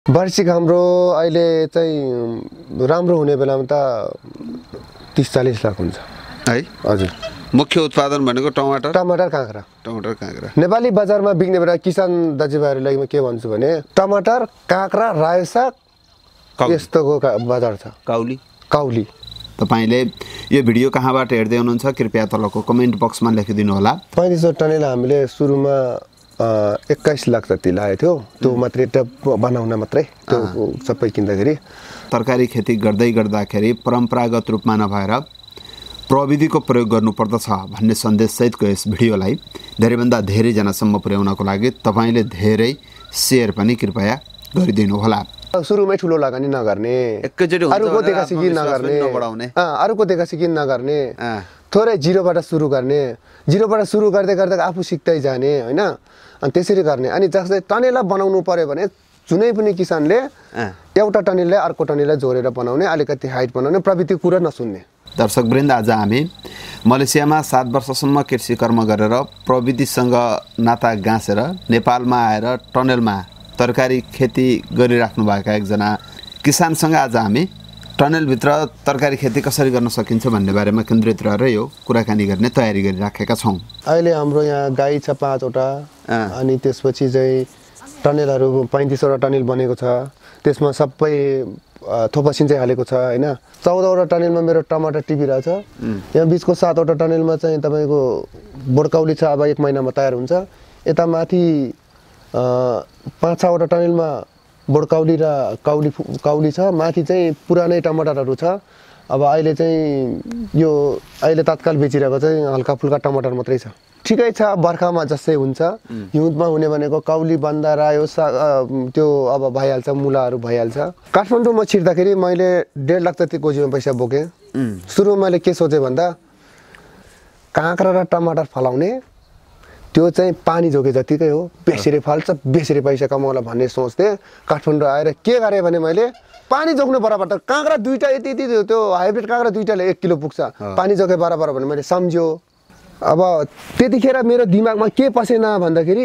वार्षिक हाम्रो अहिले चाहिँ राम्रो हुने बेलामा त 30-40 लाख हुन्छ है। हजुर। मुख्य उत्पादन भनेको टमाटर काँक्रा। नेपाली बजारमा बिक्ने बेला किसान दाजुभाइहरूलाई म के भन्छु भने टमाटर, काँक्रा, रायो साग यस्तोको बजार छ। काउली। तपाईले यो भिडियो कहाँबाट हेर्दै हुनुहुन्छ कृपया तलको कमेन्ट बक्समा लेखिदिनु होला। 3500 टनेल हामीले सुरुमा 21 लाख जति लागेको थियो। त्यो मात्रै बनाउन मात्रै त्यो सबै किन्दाखेरि। तरकारी खेती गर्दाखेरि परम्परागत रूपमा नभएर प्रविधिको प्रयोग गर्नुपर्दछ भन्ने सन्देशसहितको यस भिडियोलाई धेरैभन्दा धेरैजनासम्म पुर्याउनको लागि तपाईले धेरै सेयर पनि कृपया गरिदिनु होला। सुरुमै ठुलो लगानी नगर्ने, अरूको देखा सिकी नगर्ने, थोरै जिरोबाट सुरु गर्ने, जिरोबाट सुरु गर्दै गर्दै आफू सिक्दै जाने हैन। अनि त्यसरी गर्ने। अनि जस्तै टनेल बनाउनु पर्यो भने जुनै पनि किसानले एउटा टनेलले अर्को टनेललाई जोडेर बनाउने, अलिकति हाइट बनाउने, प्रविधिको कुरा नसुन्ने। दर्शकवृन्द, आज हामी मलेसियामा 7 वर्षसम्म कृषि कर्म गरेर प्रविधिसँग नाता गाँसेर नेपालमा आएर टनेलमा तरकारी खेती गरिराख्नु भएका एकजना किसानसँग आज हामी टनेलभित्र तरकारी खेती कसरी गर्न सकिन्छ भन्ने बारेमा केन्द्रित रहेर यो कुराकानी गर्ने तयारी गरिराखेका छौँ। अहिले हाम्रो यहाँ गाई छ 5 वटा, अनि त्यसपछि चाहिँ टनेलहरू 3500 वटा टनेल बनेको छ। त्यसमा सबै थोपसिन चाहिँ हालेको छ हैन। 14 वटा टनेलमा मेरो टमाटर टिपिरहेछ। यहाँ बिचको 7 वटा टनेलमा चाहिँ तपाईको बोडकाउली छ, अब 1 महिनामा तयार हुन्छ। यता माथि 5-6 वटा टनेलमा बोडकाउली र काउली छ। माथि चाहिँ पुरानै टमाटरहरू छ। अब अहिले चाहिँ यो अहिले तत्काल बेचिरहेको चाहिँ हल्का फुल्का टमाटर मात्रै छ। ठिकै छ, बर्खामा जस्तै हुन्छ। हिउँदमा हुने भनेको काउली, बन्दा, रायो साग त्यो अब भइहाल्छ, मुलाहरू भइहाल्छ। काठमाडौँमा छिर्दाखेरि मैले 1.5 लाख जति गोजीमा पैसा बोकेँ। सुरुमा मैले के सोचेँ भन्दा काँक्रा र टमाटर फलाउने, त्यो चाहिँ पानी जोगे जतिकै हो, बेसरी फल्छ, बेसरी पैसा कमाउला भन्ने सोच्थेँ। काठमाडौँ आएर के गरेँ भने मैले पानी जोग्नु बराबर त काँक्रा दुईटा यति त्यो हाइब्रिड काँक्रा दुईटाले 1 किलो पुग्छ, पानी जोगे बराबर भने मैले सम्झ्यो। अब त्यतिखेर मेरो दिमागमा के पसेन भन्दाखेरि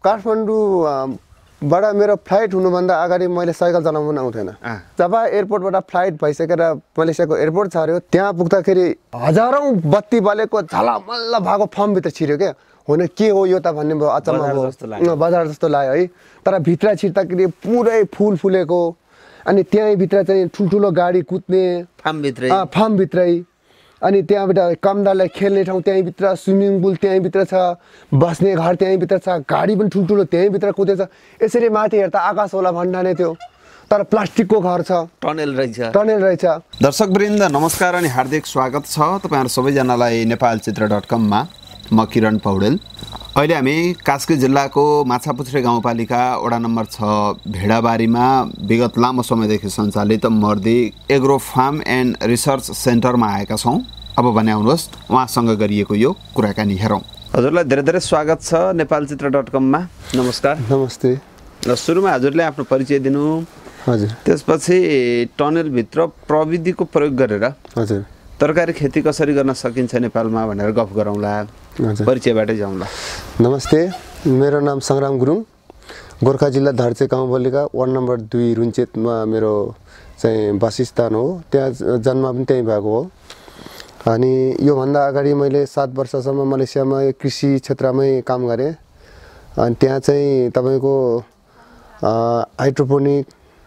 काठमाडौँबाट मेरो फ्लाइट हुनुभन्दा अगाडि मैले साइकल चलाउनु पनि आउँथेन। जब एयरपोर्टबाट फ्लाइट भइसकेर मलेसियाको एयरपोर्ट छर्यो, त्यहाँ पुग्दाखेरि हजारौँ बत्ती बलेको झलमल्ल भएको फर्मभित्र छिर्यो क्या। होइन के हो यो त भन्ने भयो, अचम्म भयो, बजार जस्तो लाग्यो है। तर भित्र छिर्दाखेरि पुरै फुल फुलेको, अनि त्यहीँभित्र चाहिँ ठुल्ठुलो गाडी कुद्ने फार्मभित्रै, अनि त्यहाँबाट कामदारलाई खेल्ने ठाउँ त्यहीँभित्र, स्विमिङ पुल त्यहीँभित्र छ, बस्ने घर त्यहीँभित्र छ, गाडी पनि ठुल्ठुलो त्यहीँभित्र कुदेछ। यसरी माथि हेर्दा आकाश होला भन्ने थियो, तर प्लास्टिकको घर छ, टनेल रहेछ। दर्शकवृन्द नमस्कार अनि हार्दिक स्वागत छ तपाईहरु सबैजनालाई नेपालचित्र.com मा। म किरण पौडेल। अहिले हामी कास्की जिल्लाको माछापुच्छ्रे गाउँपालिका वडा नम्बर 6 भेडाबारीमा विगत लामो समयदेखि सञ्चालित मर्दी एग्रो फार्म एन्ड रिसर्च सेन्टरमा आएका छौँ। अब भने आउनुहोस् उहाँसँग गरिएको यो कुराकानी हेरौँ। हजुरलाई धेरै धेरै स्वागत छ नेपालचित्र.com मा। नमस्कार। नमस्ते। र सुरुमा हजुरले आफ्नो परिचय दिनु। हजुर। त्यसपछि टनेलभित्र प्रविधिको प्रयोग गरेर हजुर तरकारी खेती कसरी गर्न सकिन्छ नेपालमा भनेर गफ गरौँला। परिचयबाटै जाउँला। नमस्ते, मेरो नाम संग्राम गुरुङ, गोर्खा जिल्ला धार्चे गाउँपालिका वार्ड नम्बर 2 रुन्चेतमा मेरो चाहिँ वासस्थान हो। त्यहाँ जन्म पनि त्यहीँ भएको हो। अनि योभन्दा अगाडि मैले 7 वर्षसम्म मलेसियामा कृषि क्षेत्रमै काम गरेँ। अनि त्यहाँ चाहिँ तपाईँको हाइड्रोपोनिक,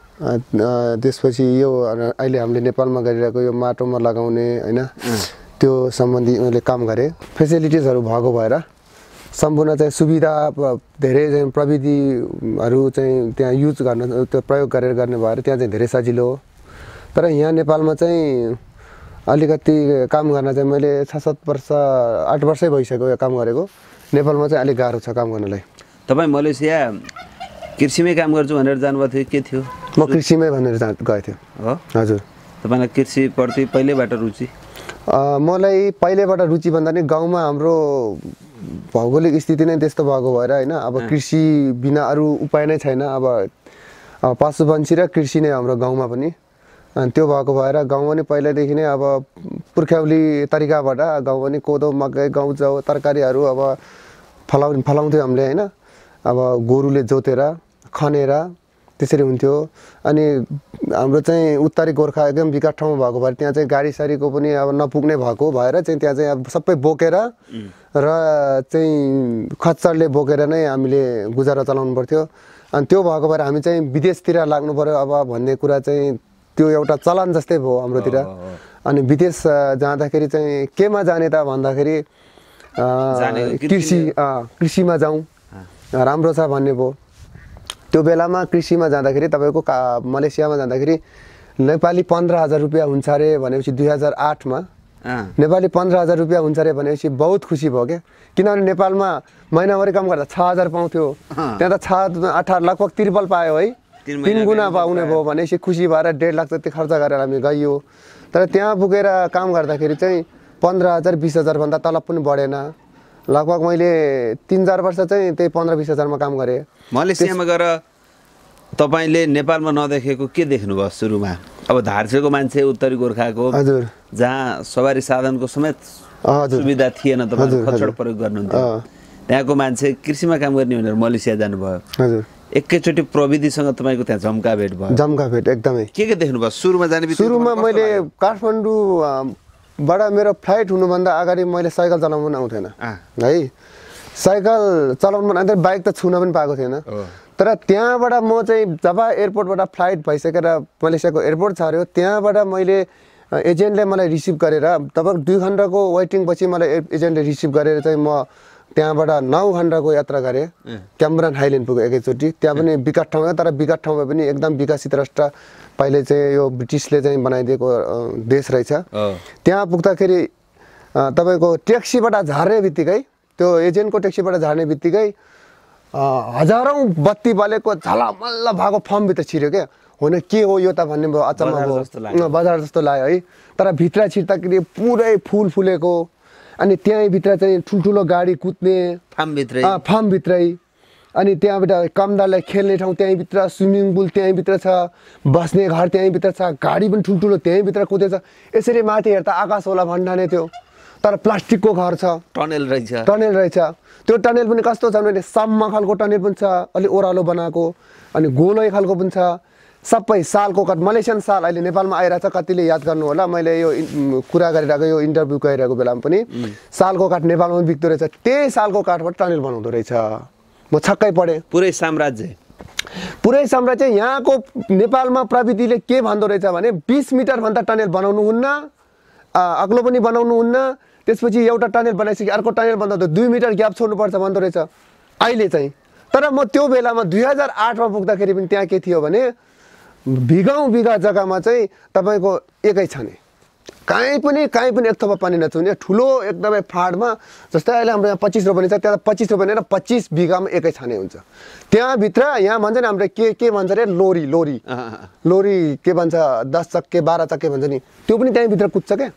त्यसपछि यो अहिले हामीले नेपालमा गरिरहेको यो माटोमा लगाउने हैन, त्यो सम्बन्धी मैले काम गरेँ। फेसिलिटिजहरू भएको भएर सम्पूर्ण चाहिँ सुविधा धेरै चाहिँ प्रविधिहरू चाहिँ त्यहाँ युज गर्न, त्यो प्रयोग गरेर गर्ने भएर त्यहाँ चाहिँ धेरै सजिलो हो। तर यहाँ नेपालमा चाहिँ अलिकति काम गर्न चाहिँ मैले 6-7 वर्ष 8 वर्षै भइसक्यो यो काम गरेको। नेपालमा चाहिँ अलिक गाह्रो छ काम गर्नलाई। तपाईँ मलेसिया कृषिमै काम गर्छु भनेर जानुभएको थियो, के थियो? म कृषिमै भनेर गएको थिएँ। हो? हजुर। तपाईँलाई कृषिप्रति पहिलेबाट रुचि? मलाई पहिलेबाट रुचि भन्दा नि गाउँमा हाम्रो भौगोलिक स्थिति नै त्यस्तो भएको भएर हैन, अब कृषि बिना अरू उपाय नै छैन। अब पशुपन्छी र कृषि नै हाम्रो गाउँमा पनि। अनि त्यो भएको भएर गाउँमा नि पहिल्यैदेखि नै अब पुर्ख्यौली तरिकाबाट गाउँमा नि कोदो, मकै, गहुँ, जौ, तरकारीहरू अब फलाउँथ्यो हामीले हैन। अब गोरुले जोतेर खनेर त्यसरी हुन्थ्यो। अनि हाम्रो चाहिँ उत्तरी गोर्खा एकदम विकट ठाउँमा भएको भएर त्यहाँ चाहिँ गाडी सारीको पनि अब नपुग्ने भएको भएर चाहिँ त्यहाँ चाहिँ अब सबै बोकेर र चाहिँ खच्चडले बोकेर नै हामीले गुजारा चलाउनु पर्थ्यो। अनि त्यो भएको भएर हामी चाहिँ विदेशतिर लाग्नु पर्यो अब भन्ने कुरा चाहिँ त्यो एउटा चलन जस्तै भयो हाम्रोतिर। अनि विदेश जाँदाखेरि चाहिँ केमा जाने त भन्दाखेरि कृषिमा जाउँ राम्रो छ भन्ने भयो। त्यो बेलामा कृषिमा जाँदाखेरि तपाईँको मलेसियामा जाँदाखेरि नेपाली 15,000 रुपियाँ हुन्छ अरे भनेपछि 2008मा नेपाली 15,000 रुपियाँ हुन्छ अरे भनेपछि बहुत खुसी भयो क्या। किनभने नेपालमा महिनाभरि काम गर्दा 6,000 पाउँथ्यो, त्यहाँ त 18 लगभग त्रिपल पायो है, 3 गुणा पाउने भयो भनेपछि खुसी भएर 1.5 लाख जति खर्च गरेर हामी गइयो। तर त्यहाँ पुगेर काम गर्दाखेरि चाहिँ 15,000 20,000 भन्दा तलब पनि बढेन। लगभग मैले 3-4 वर्ष चाहिँ त्यही 15-20 हजारमा काम गरेँ। मलेसियामा गएर तपाईँले नेपालमा नदेखेको के देख्नुभयो सुरुमा? अब धारछेको मान्छे उत्तरी गोर्खाको हजुर जहाँ सवारी साधनको समेत सुविधा थिएन, तपाईँ खच्चड प्रयोग गर्नुहुन्थ्यो, त्यहाँको मान्छे कृषिमा काम गर्ने भनेर मलेसिया जानुभयो। हजुर एकैचोटि प्रविधिसँग तपाईँको त्यहाँ जम्का भेट भयो? जम्का भेट एकदमै। के देख्नुभयो सुरुमा जाने बित्तिकै? सुरुमा मैले काठमाडौँबाट मेरो फ्लाइट हुनुभन्दा अगाडि मैले साइकल चलाउनु पनि आउँथेन है। साइकल चलाउनु पनि आउँथेन, बाइक त छुन पनि पाएको थिएन। तर त्यहाँबाट म चाहिँ जब एयरपोर्टबाट फ्लाइट भइसकेर मलेसियाको एयरपोर्ट छर्यो, त्यहाँबाट मैले एजेन्टले मलाई रिसिभ गरेर तपाईँको 2 घन्टाको वेटिङपछि मलाई एजेन्टले रिसिभ गरेर चाहिँ म त्यहाँबाट 9 घन्टाको यात्रा गरेँ। क्यामरन हाइल्यान्ड पुगेँ एकैचोटि। त्यहाँ पनि विकट ठाउँ हो, तर विकट ठाउँमा पनि एकदम विकसित राष्ट्र, पहिले चाहिँ यो ब्रिटिसले चाहिँ बनाइदिएको देश रहेछ। त्यहाँ पुग्दाखेरि तपाईँको ट्याक्सीबाट झार्ने बित्तिकै, त्यो एजेन्टको ट्याक्सीबाट झार्ने बित्तिकै हजारौँ बत्ती बलेको झलमल्ल भएको फर्मभित्र छिर्यो क्या। होइन के हो यो त भन्ने भयो, अचम्म भयो, बजार जस्तो लाग्यो है। तर भित्र छिर्दाखेरि पुरै फुल फुलेको, अनि त्यहीँभित्र चाहिँ ठुल्ठुलो गाडी कुद्ने फार्मभित्रै, अनि त्यहाँबाट कामदारलाई खेल्ने ठाउँ त्यहीँभित्र, स्विमिङ पुल त्यहीँभित्र छ, बस्ने घर त्यहीँभित्र छ, गाडी पनि ठुल्ठुलो त्यहीँभित्र कुदेछ। यसरी माथि हेर्दा आकाश होला भन्ठाने थियो, तर प्लास्टिकको घर छ, टनल रहेछ। त्यो टनल पनि कस्तो छ भने सम्म खालको टनल पनि छ, अलि ओह्रालो बनाएको, अनि गोलै खालको पनि छ। सबै सालको काठ, मलेसियन साल अहिले नेपालमा आइरहेछ, कतिले याद गर्नु होला। मैले यो कुरा गरिरहेको, यो इन्टरभ्यू गरिरहेको बेलामा पनि सालको काठ नेपालमा पनि बिक्दो रहेछ। त्यही सालको काठबाट टनल बनाउँदो रहेछ। म छक्कै पढेँ। पुरै साम्राज्य यहाँको नेपालमा प्रविधिले के भन्दो रहेछ भने 20 मिटरभन्दा टनल बनाउनुहुन्न, अग्लो पनि बनाउनुहुन्न, त्यसपछि एउटा टनल बनाइसके अर्को टनल बनाउँदा 2 मिटर ग्याप छोड्नुपर्छ भन्दो रहेछ अहिले चाहिँ। तर म त्यो बेलामा 2008मा पुग्दाखेरि पनि त्यहाँ के थियो भने बिघा जग्गामा चाहिँ तपाईँको एकै छाने, कहीँ पनि एक थोपा पानी नछुने ठुलो एकदमै फाडमा, जस्तै अहिले हाम्रो यहाँ 25 रोपनी छ, त्यहाँ 25 रोपनी र 25 बिघामा एकै छाने हुन्छ। त्यहाँभित्र यहाँ भन्छ नि हाम्रो के भन्छ अरे लोरी के भन्छ, 10 चक्के 12 चक्के भन्छ नि, त्यो पनि त्यहीँभित्र कुद्छ क्या।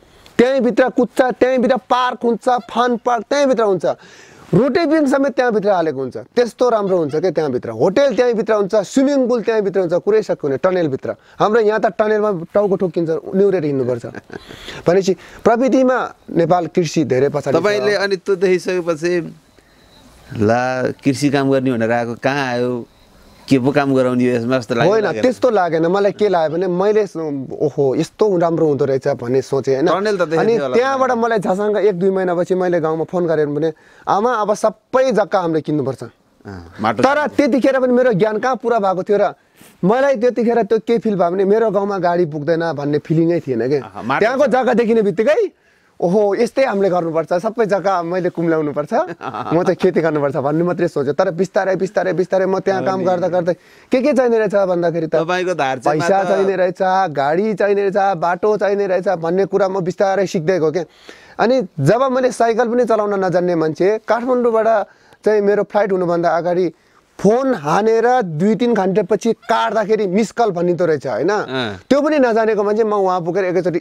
त्यहीँभित्र पार्क हुन्छ, फन पार्क त्यहीँभित्र हुन्छ, रोटेपिङ समेत त्यहाँभित्र हालेको हुन्छ। त्यस्तो राम्रो हुन्छ क्या त्यहाँभित्र। होटेल त्यहीँभित्र हुन्छ, स्विमिङ पुल त्यहीँभित्र हुन्छ, कुरै सक्यो भने टनलभित्र। हाम्रो यहाँ त टनलमा टाउको ठोकिन्छ, निहुरेर हिँड्नुपर्छ भनेपछि प्रविधिमा नेपाल कृषि धेरै पछाडि। तपाईँले अनि त्यो देखिसकेपछि ला कृषि काम गर्ने भनेर आएको, कहाँ आयो, के पो काम गराउने यसमा जस्तो लाग्यो? होइन, त्यस्तो लागेन मलाई। के लाग्यो भने मैले ओहो यस्तो राम्रो हुँदो रहेछ भन्ने सोचेँ होइन। अनि त्यहाँबाट मलाई झसङ्ग 1-2 महिनापछि मैले गाउँमा फोन गरेर भने आमा अब सबै जग्गा हामीले किन्नुपर्छ। तर त्यतिखेर पनि मेरो ज्ञान कहाँ पुरा भएको थियो र मलाई त्यतिखेर त्यो के फिल भयो भने मेरो गाउँमा गाडी पुग्दैन भन्ने फिलिङै थिएन कि। त्यहाँको जग्गा देखिने बित्तिकै ओहो यस्तै हामीले गर्नुपर्छ, सबै जग्गा मैले कुम्ल्याउनुपर्छ, म चाहिँ खेती गर्नुपर्छ भन्ने मात्रै सोचेँ। तर बिस्तारै म त्यहाँ काम गर्दा के चाहिने रहेछ भन्दाखेरि त पैसा चाहिने रहेछ, गाडी चाहिने रहेछ, बाटो चाहिने रहेछ भन्ने कुरा म बिस्तारै सिक्दै गएको क्या। अनि जब मैले साइकल पनि चलाउन नजान्ने मान्छे काठमाडौँबाट चाहिँ मेरो फ्लाइट हुनुभन्दा अगाडि फोन हानेर 2-3 घन्टापछि काट्दाखेरि मिस कल भनिँदो रहेछ होइन। त्यो पनि नजानेको मान्छे म वहाँ पुगेर एकैचोटि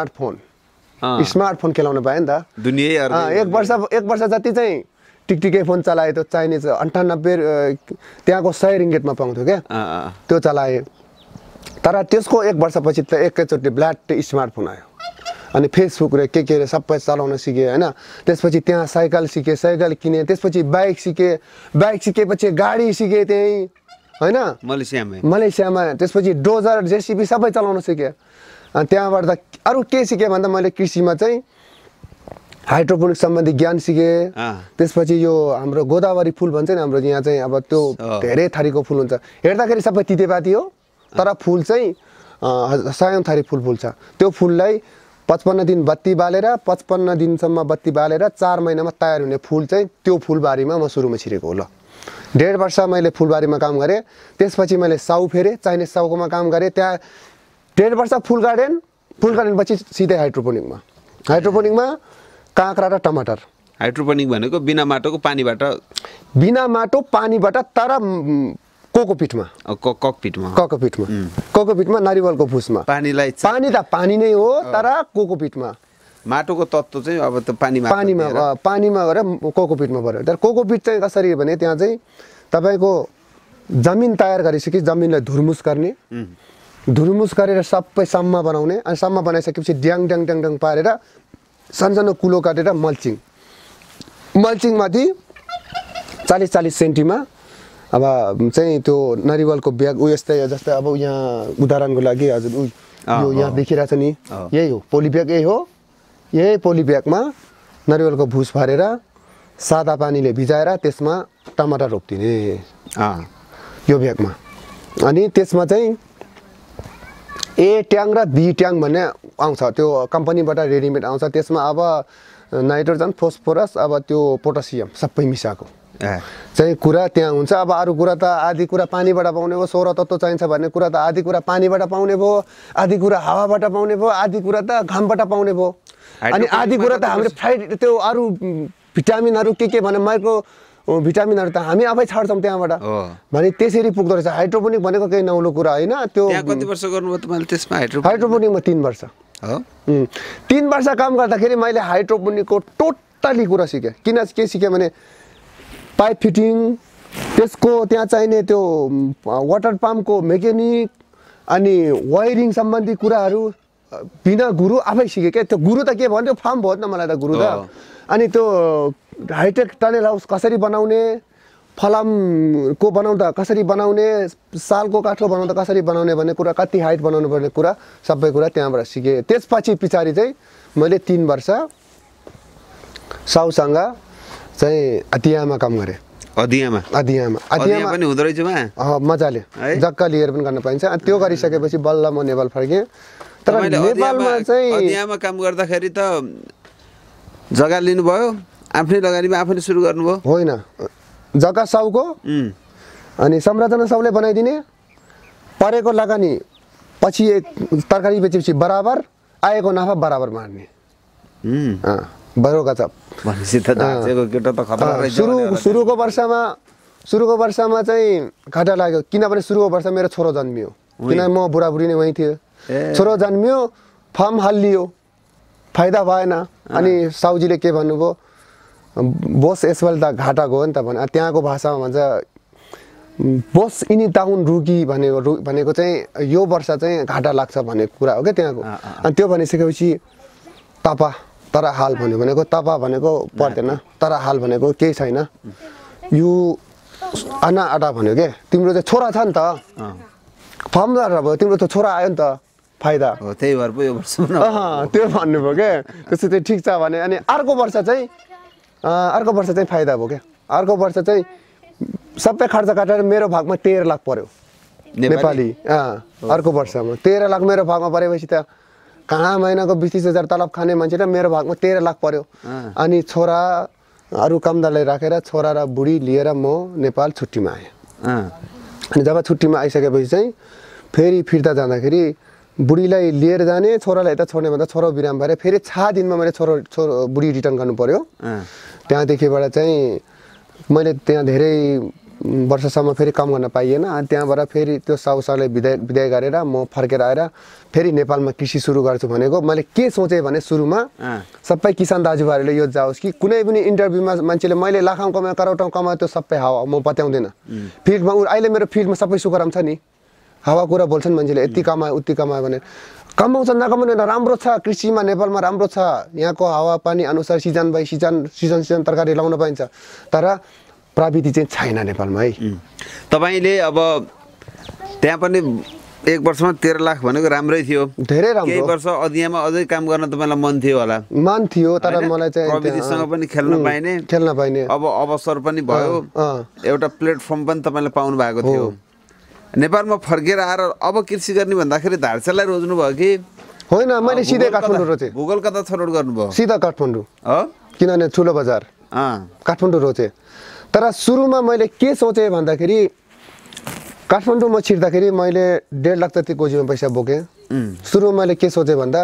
स्मार्टफोन खेलाउन पाएँ नि त। एक वर्ष जति चाहिँ टिकटिके फोन चलाएँ, त्यो चाइनिज 98 त्यहाँको 100 रिङ्गेटमा पाउँथ्यो क्या, त्यो चलाएँ। तर त्यसको 1 वर्षपछि त एकैचोटि ब्ल्याट स्मार्टफोन आयो, अनि फेसबुक र के रे सबै चलाउन सिकेँ होइन। त्यसपछि त्यहाँ साइकल सिकेँ, साइकल किनेँ, त्यसपछि बाइक सिकेँ, बाइक सिकेपछि गाडी सिकेँ त्यहीँ होइन मलेसियामा। त्यसपछि डोजर जेसिबी सबै चलाउन सिकेँ। अनि त्यहाँबाट त अरू के सिकेँ भन्दा मैले कृषिमा चाहिँ हाइड्रोपोनिक्स सम्बन्धी ज्ञान सिकेँ। त्यसपछि यो हाम्रो गोदावरी फुल भन्छ नि हाम्रो यहाँ चाहिँ, अब त्यो धेरै थरीको फुल हुन्छ, हेर्दाखेरि सबै तितेपाती हो तर फुल चाहिँ 100औं थरी फुल फुल्छ। त्यो फुललाई 55 दिन बत्ती बालेर 55 दिनसम्म बत्ती बालेर 4 महिनामा तयार हुने फुल चाहिँ त्यो फुलबारीमा म सुरुमा छिरेको हो। ल 1.5 वर्ष मैले फुलबारीमा काम गरेँ। त्यसपछि मैले साउ फेरेँ, चाइनिज साउकोमा काम गरेँ। त्यहाँ 1.5 वर्ष फुल गार्डन पछि सिधै हाइड्रोपोनिकमा काँक्रा र टमाटर। हाइड्रोपोनिक भनेको बिना माटोको पानीबाट तर कोकोपिटमा नारिवलको फुसमा। पानी त पानी नै हो तर कोकोपिटमा। माटोको तत्त्व चाहिँ अब त पानीमा गएर कोकोपिटमा पर्यो। तर कोकोपिट चाहिँ कसरी भने त्यहाँ चाहिँ तपाईँको जमिन तयार गरिसके जमिनलाई धुरमुस गरेर सबै सम्म बनाउने। अनि सम्म बनाइसकेपछि ड्याङ पारेर सानो कुलो काटेर मल्चिङमाथि 40 सेन्टिमा अब चाहिँ त्यो नारिवलको ब्याग यस्तै जस्तै अब यहाँ उदाहरणको लागि हजुर यो यहाँ देखिरहेछ नि, यही हो पोली ब्याग। यही पोली ब्यागमा नारिवलको भुस भरेर सादा पानीले भिजाएर त्यसमा टमाटर रोप्दिने यो ब्यागमा। अनि त्यसमा चाहिँ ए ट्याङ र बी ट्याङ भन्ने आउँछ, त्यो कम्पनीबाट रेडिमेड आउँछ। त्यसमा अब नाइट्रोजन फोस्फोरस अब त्यो पोटासियम सबै मिसाएको चाहिँ कुरा त्यहाँ हुन्छ। अब अरू कुरा त आधी कुरा पानीबाट पाउने भयो, 16 तत्त्व चाहिन्छ भन्ने कुरा त आधी कुरा पानीबाट पाउने भयो, आधी कुरा हावाबाट पाउने भयो, आधी कुरा त घामबाट पाउने भयो, अनि आधी कुरा त हाम्रो फ्राइड त्यो अरू भिटामिनहरू के भने माइक्रो भिटामिनहरू त हामी आफै छाड्छौँ त्यहाँबाट भने त्यसरी पुग्दो रहेछ। हाइड्रोपोनिक भनेको केही नौलो कुरा होइन। त्यो कति वर्ष गर्नुभयो तपाईँले त्यसमा? हाइड्रोपोनिकमा 3 वर्ष। 3 वर्ष काम गर्दाखेरि मैले हाइड्रोपोनिकको टोटली कुरा सिकेँ। के सिकेँ भने पाइप फिटिङ, त्यसको त्यहाँ चाहिने त्यो वाटर पम्पको मेकेनिक अनि वायरिङ सम्बन्धी कुराहरू बिना गुरु आफै सिकेँ क्या। त्यो गुरु त के भन्थ्यो फार्म भयो नि त मलाई त गुरु त। अनि त्यो हाइटेक टनेल हाउस कसरी बनाउने, फलामको बनाउँदा कसरी बनाउने, सालको काठको बनाउँदा कसरी बनाउने भन्ने कुरा, कति हाइट बनाउनु पर्ने कुरा सबै कुरा त्यहाँबाट सिकेँ। त्यसपछि पछाडि चाहिँ मैले 3 वर्ष साउसँग चाहिँ अदियामा काम गरेँ। अदियामा पनि हुँदो रहेछ मजाले जग्गा लिएर पनि गर्न पाइन्छ। अनि त्यो गरिसकेपछि बल्ल म नेपाल फर्केँ। तर नेपालमा चाहिँ अदियामा काम गर्दाखेरि त जग्गा लिनुभयो, आफ्नै लगानीमा आफैले सुरु गर्नुभयो? होइन, जग्गा साउको अनि संरचना सबले बनाइदिने, परेको लगानी पछि तरकारी बेचेपछि बराबर आएको नाफा बराबर मार्ने। सुरुको वर्षमा चाहिँ घाटा लाग्यो, किनभने सुरुको वर्ष मेरो छोरो जन्मियो, किनभने म बुढाबुढी नै वहीँ थियो। छोरो जन्मियो, फार्म हालियो, फाइदा भएन। अनि साउजीले के भन्नुभयो, बोस यसपालि त घाटा गयो नि त भने। त्यहाँको भाषामा भन्छ बोस इनी टाउन रुगी भनेको चाहिँ यो वर्ष चाहिँ घाटा लाग्छ भन्ने कुरा हो क्या त्यहाँको। अनि त्यो भनिसकेपछि तपा तर हाल भनेको तपा भनेको पर्दैन, तर हाल भनेको केही छैन, यो आना आटा भन्यो के। तिम्रो चाहिँ छोरा छ नि त, फर्मदार भयो, तिम्रो त छोरा आयो नि त, फाइदा हो। त्यही भएर पो यो वर्ष त्यो भन्नुभयो क्या। त्यसो चाहिँ ठिक छ भने। अनि अर्को वर्ष चाहिँ फाइदा भयो क्या। अर्को वर्ष चाहिँ सबै खर्च काटेर मेरो भागमा 13 लाख पर्यो नेपाली। अर्को वर्षमा 13 लाख मेरो भागमा परेपछि त कहाँ महिनाको 20-30 हजार तलब खाने मान्छे र मेरो भागमा 13 लाख पर्यो। अनि छोरा अरू कामदारलाई राखेर छोरा र बुढी लिएर म नेपाल छुट्टीमा आएँ। अनि जब छुट्टीमा आइसकेपछि चाहिँ फेरि फिर्ता जाँदाखेरि बुढीलाई लिएर जाने, छोरालाई यता छोड्ने भन्दा छोरो बिराम भएर फेरि 6 दिनमा मैले छोरो बुढी रिटर्न गर्नु पर्यो। त्यहाँदेखिबाट चाहिँ मैले त्यहाँ धेरै वर्षसम्म फेरि काम गर्न पाइएन। अनि त्यहाँबाट फेरि त्यो साउसाले विदाय गरेर म फर्केर आएर फेरि नेपालमा कृषि सुरु गर्छु भनेको। मैले के सोचेँ भने सुरुमा सबै किसान दाजुभाइहरूले यो जाओस् कि कुनै पनि इन्टरभ्यूमा मान्छेले मैले लाखौँ कमायो करोडौँ कमायो त्यो सबै हावा म बताउँदैन। फिल्डमा अहिले मेरो फिल्डमा सबै सुखराम छ नि, हावा कुरा बोल्छन् मान्छेले, यति कमायो उति कमायो भने। कमाउँछ नकमाउने राम्रो छ, कृषिमा नेपालमा राम्रो छ, यहाँको हावापानी अनुसार सिजन बाई सिजन तरकारी लाउन पाइन्छ। तर प्रविधि चाहिँ छैन नेपालमा है। तपाईँले अब त्यहाँ पनि 1 वर्षमा 13 लाख भनेको राम्रै थियो, धेरै राम्रो। केही वर्ष अधियामा अझै काम गर्न तपाईँलाई मन थियो होला? मन थियो, तर मलाई चाहिँ प्रविधिसँग पनि खेल्न पाइने अब अवसर पनि भयो, एउटा प्लेटफर्म पनि तपाईँले पाउनु भएको थियो। नेपालमा फर्केर आएर अब कृषि गर्ने भन्दाखेरि धारचेलाई रोज्नु भयो कि होइन? मैले सिधै काठमाडौँ रोचे। भूगोल कता छनौट गर्नुभयो? सिधा काठमाडौँ, हो, किनभने ठुलो बजार काठमाडौँ रोचे। तर सुरुमा मैले के सोचेँ भन्दाखेरि काठमाडौँमा छिर्दाखेरि मैले 1.5 लाख जति गोजीमा पैसा बोकेँ। सुरुमा मैले के सोचेँ भन्दा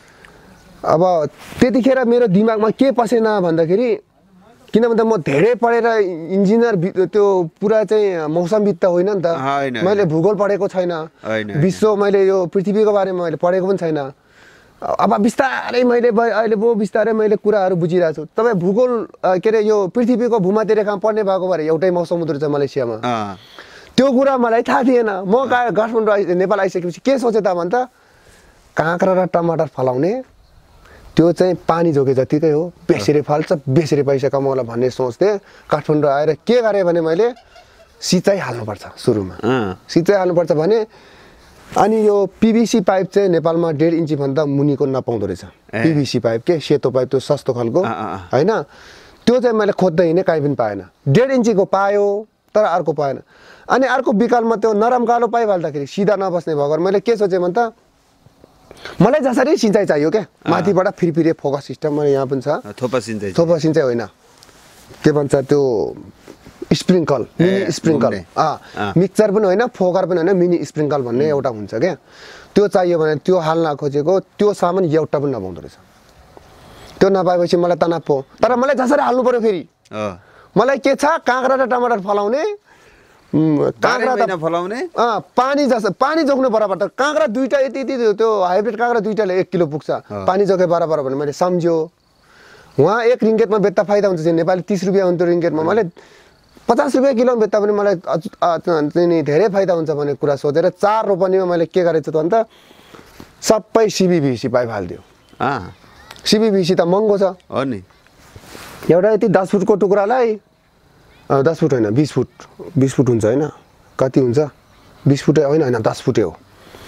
अब त्यतिखेर मेरो दिमागमा के पसेन भन्दाखेरि, किन भन्दा म धेरै पढेर इन्जिनियर त्यो पुरा चाहिँ मौसमविद त होइन नि त, मैले भूगोल पढेको छैन, विश्व मैले यो पृथ्वीको बारेमा मैले पढेको पनि छैन। अब बिस्तारै मैले अहिले बिस्तारै मैले कुराहरू बुझिरहेको छु। तपाईँ भूगोल के अरे यो पृथ्वीको भूमध्य रेखामा पढ्ने भएको भएर एउटै मौसम हुँदो रहेछ मलेसियामा, त्यो कुरा मलाई थाहा थिएन। म काठमाडौँ नेपाल आइसकेपछि के सोचेँ त भन्दा काँक्रा र टमाटर फलाउने त्यो चाहिँ पानी जोगे जतिकै हो, बेसरी फल्छ, बेसरी पैसा कमाउला भन्ने सोच्थेँ। काठमाडौँ आएर के गरेँ भने मैले सिँचाइ हाल्नुपर्छ, सुरुमा सिँचाइ हाल्नुपर्छ भने अनि यो पिभिसी पाइप चाहिँ नेपालमा 1.5 इन्ची भन्दा मुनिको नपाउँदो रहेछ। पिभिसी पाइप के सेतो पाइप, त्यो सस्तो खालको होइन, त्यो चाहिँ मैले खोज्दै हिँडेँ, कहीँ पनि पाएन। 1.5 इन्चीको पायो तर अर्को पाएन। अनि अर्को विकल्पमा त्यो नरम कालो पाइप हाल्दाखेरि सिधा नबस्ने भएर मैले के सोचेँ भने त मलाई जसरी सिँचाइ चाहियो क्या, माथिबाट फेरि फोकस सिस्टम मैले यहाँ पनि छ, थोपा सिँचाइ होइन, के भन्छ त्यो स्प्रिङ्कल, मिनी स्प्रिङ्कल, मिक्सचर पनि होइन, फोकर पनि होइन, मिनी स्प्रिङ्कल भन्ने एउटा हुन्छ क्या, त्यो चाहियो भने त्यो हाल्न खोजेको। त्यो सामान एउटा पनि नपाउँदो रहेछ। त्यो नपाएपछि मलाई तनाव भयो। तर मलाई जसरी हाल्नु पर्यो फेरि मलाई के छ, काँक्रा र टमाटर फलाउने, काँक्रा त फलाउने, पानी जोग्नु बराबर। त काँक्रा दुईटा यति त्यो हाइब्रिड काँक्रा दुईटाले 1 किलो पुग्छ, पानी जोगे बराबर भने मैले सम्झ्यो। उहाँ 1 रिङ्गेटमा बेच्दा फाइदा हुन्छ, नेपाली 30 रुपियाँ हुन्थ्यो रिङ्गेटमा, मैले 50 रुपियाँ किलो बेच्दा पनि मलाई धेरै फाइदा हुन्छ भन्ने कुरा सोचेर 4 रोपनीमा मैले के गरेको छु त अन्त सबै सिबिभिसी पाइप हालिदियो। सिबिभिसी त महँगो छ हो नि, एउटा यति 10 फुटको टुक्रालाई 10 फुट होइन 20 फुट हुन्छ होइन, कति हुन्छ 20 फुटै होइन 10 फुटै हो,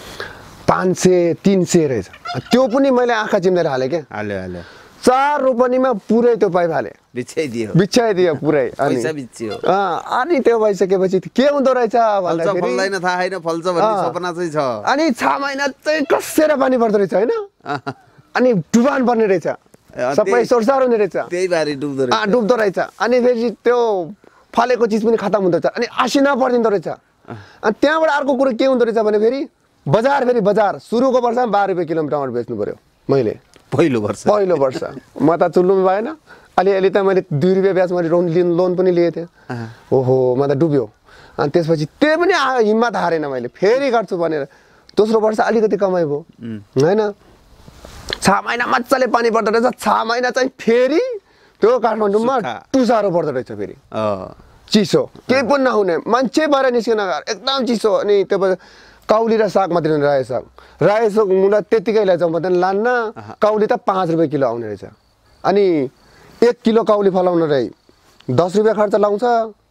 500-300 रहेछ। त्यो पनि मैले आँखा चिम्लेर हालेँ क्या, हाल्यो 4 रोपनीमा पुरै त्यो पाइप हालेँ, बिछ्याइदियो पुरै। अनि त्यो भइसकेपछि के हुँदो रहेछ भन्दाखेरि फल्छ भन्ने सपना चाहिँ छ। अनि 6 महिना चाहिँ कसेर पानी पर्दो रहेछ होइन, अनि डुबान पर्ने रहेछ, सबै सोरसार हुने रहेछ, त्यही बारी डुब्दो रहेछ। अनि फेरि त्यो फलेको चिज पनि खतम हुँदो रहेछ, अनि आसिना परिदिँदो रहेछ। अनि त्यहाँबाट अर्को कुरो के हुँदो रहेछ भने फेरि बजार सुरुको वर्षमा 12 रुपियाँ किलो टमाटर बेच्नु पर्यो मैले, पहिलो वर्ष म त चुल्नु भएन। अलि त मैले 2 रुपियाँ ब्याज मैले लोन पनि लिएको थिएँ, ओहो म त डुब्यो। अनि त्यसपछि त्यो पनि हिम्मत हारेन, मैले फेरि गर्छु भनेर दोस्रो वर्ष अलिकति कमाइ भयो होइन। 6 महिना मजाले पानी पर्दो रहेछ, 6 महिना चाहिँ फेरि त्यो काठमाडौँमा टुसारो पर्दो रहेछ, फेरि चिसो, केही पनि नहुने, मान्छे बाहिर निस्किन एकदम चिसो। अनि त्यो काउली र साग मात्रै, रायो साग मुला त्यतिकै लैजाउँ भन्दा लान्न, काउली त 5 रुपियाँ किलो आउने रहेछ। अनि 1 किलो काउली फलाउन रहे 10 रुपियाँ खर्च लाउँछ,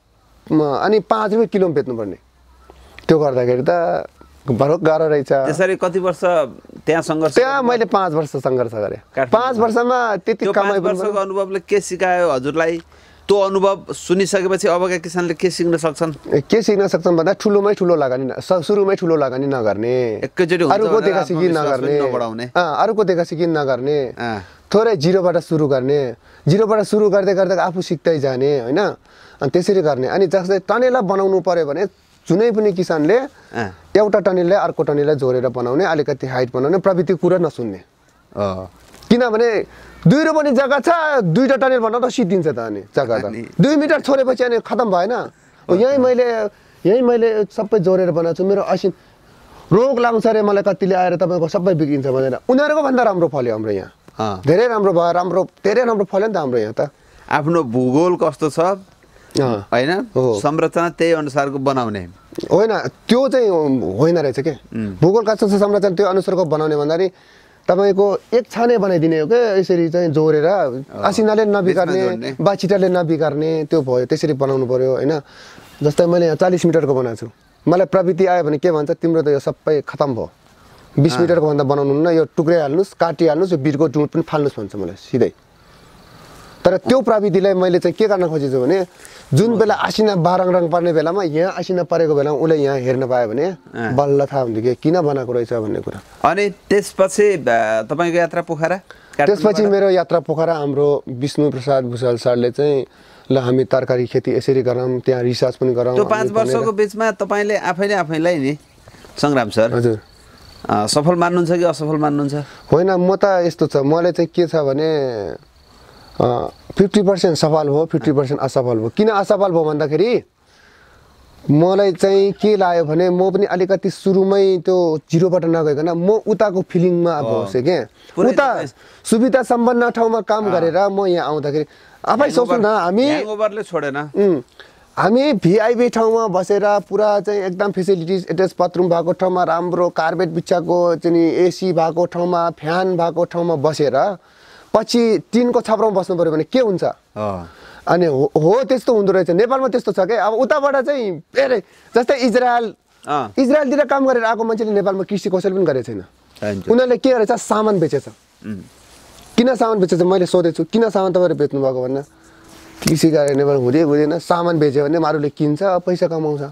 अनि 5 रुपियाँ किलो बेच्नुपर्ने। त्यो गर्दाखेरि त बरु गाह्रो रहेछ। त्यसरी कति वर्ष त्यहाँ सङ्घर्ष? त्यहाँ मैले 5 वर्ष सङ्घर्ष गरेँ। 5 वर्षमा त्यति कमाइ। 5 वर्षको अनुभवले के सिकायो हजुरलाई? त्यो अनुभव सुनिसकेपछि अबका किसानले के सिक्न सक्छन्? के सिक्न सक्छन् भन्दा ठुलोमै ठुलो लगानी, सुरुमै ठुलो लगानी नगर्ने, एकैचोटि अरूको देखा सिकी नगर्ने, अरूको देखा सिकी नगर्ने, थोरै जिरोबाट सुरु गर्ने, जिरोबाट सुरु गर्दै गर्दै आफू सिक्दै जाने होइन, अनि त्यसरी गर्ने। अनि जस्तै टनेला बनाउनु पर्यो भने जुनै पनि किसानले एउटा टनेललाई अर्को टनेललाई जोडेर बनाउने, अलिकति हाइट बनाउने, प्रविधि कुरा नसुन्ने। किनभने 2 रोपनी जग्गा छ, 2टा टनेल बनाउँदा सिद्धिन्छ त। अनि जग्गा त 2 मिटर छोडेपछि अनि खतम भएन। यहीँ मैले सबै जोडेर बनाएको छु। मेरो असिन रोग लाग्छ अरे मलाई, कतिले आएर तपाईँको सबै बिग्रिन्छ भनेर, उनीहरूको भन्दा राम्रो फल्यो हाम्रो यहाँ, धेरै राम्रो भयो, धेरै राम्रो फल्यो नि त हाम्रो यहाँ त। आफ्नो भूगोल कस्तो छ होइन, संरचना त्यही अनुसारको बनाउने होइन, त्यो चाहिँ होइन रहेछ के। भूगोल कस्तो छ संरचना त्यो अनुसारको बनाउने भन्दाखेरि तपाईँको एक छाने बनाइदिने हो क्या यसरी चाहिँ जोडेर आसिनाले नबिगार्ने बाछिटाले नबिगार्ने त्यो भयो त्यसरी बनाउनु पर्यो होइन। जस्तै मैले यहाँ 40 मिटरको बनाएको छु, मलाई प्रविधि आयो भने के भन्छ तिम्रो त यो सबै खतम भयो, 20 मिटरको भन्दा बनाउनु न, यो टुक्राइहाल्नुहोस् काटिहाल्नुहोस्, यो बिरको डुँड पनि फाल्नुहोस् भन्छ मलाई सिधै। तर त्यो प्रविधिलाई मैले चाहिँ के गर्न खोजेछु भने जुन बेला आसिना बारङ पर्ने बेलामा यहाँ आसिना परेको बेलामा उसले यहाँ हेर्न पायो भने बल्ल थाहा हुन्थ्यो कि किन बनाएको रहेछ भन्ने कुरा। अनि त्यसपछि तपाईँको यात्रा पोखरा? त्यसपछि मेरो यात्रा पोखरा हाम्रो विष्णु प्रसाद भुषाल सरले चाहिँ ल हामी तरकारी खेती यसरी गरौँ, त्यहाँ रिसर्च पनि गरौँ। त्यो 5 वर्षको बिचमा तपाईँले आफैलाई नि सङ्ग्राम सर हजुर सफल मान्नुहुन्छ कि असफल मान्नुहुन्छ? होइन, म त यस्तो छ, मलाई चाहिँ के छ भने 50% सफल भयो 50% असफल भयो। किन असफल भयो भन्दाखेरि मलाई चाहिँ के लाग्यो भने म पनि अलिकति सुरुमै त्यो जिरोबाट नगइकन म उताको फिलिङमा अब बसेँ क्या। उता सुविधा सम्पन्न ठाउँमा काम गरेर म यहाँ आउँदाखेरि आफै सोच्नु न, ह्याङओभरले छोडेन, हामी भिआइपी ठाउँमा बसेर पुरा चाहिँ एकदम फेसिलिटिज एट्याच बाथरुम भएको ठाउँमा, राम्रो कार्पेट बिछाएको चाहिँ एसी भएको ठाउँमा, फ्यान भएको ठाउँमा बसेर पछि टिनको छाप्रोमा बस्नु पर्यो भने के हुन्छ? अनि हो त्यस्तो हुँदो रहेछ। नेपालमा त्यस्तो छ क्या। अब उताबाट चाहिँ धेरै जस्तै इजरायलतिर काम गरेर आएको मान्छेले नेपालमा कृषि कौशल पनि गरेको छैन। उनीहरूले के गरेछ? सामान बेचेछ। किन सामान बेचेछ मैले सोधेछु, किन सामान तपाईँले बेच्नु भएको भन्दा कृषि गरेर नेपाल हुँदैन, सामान बेच्यो भने अरूले किन्छ, पैसा कमाउँछ।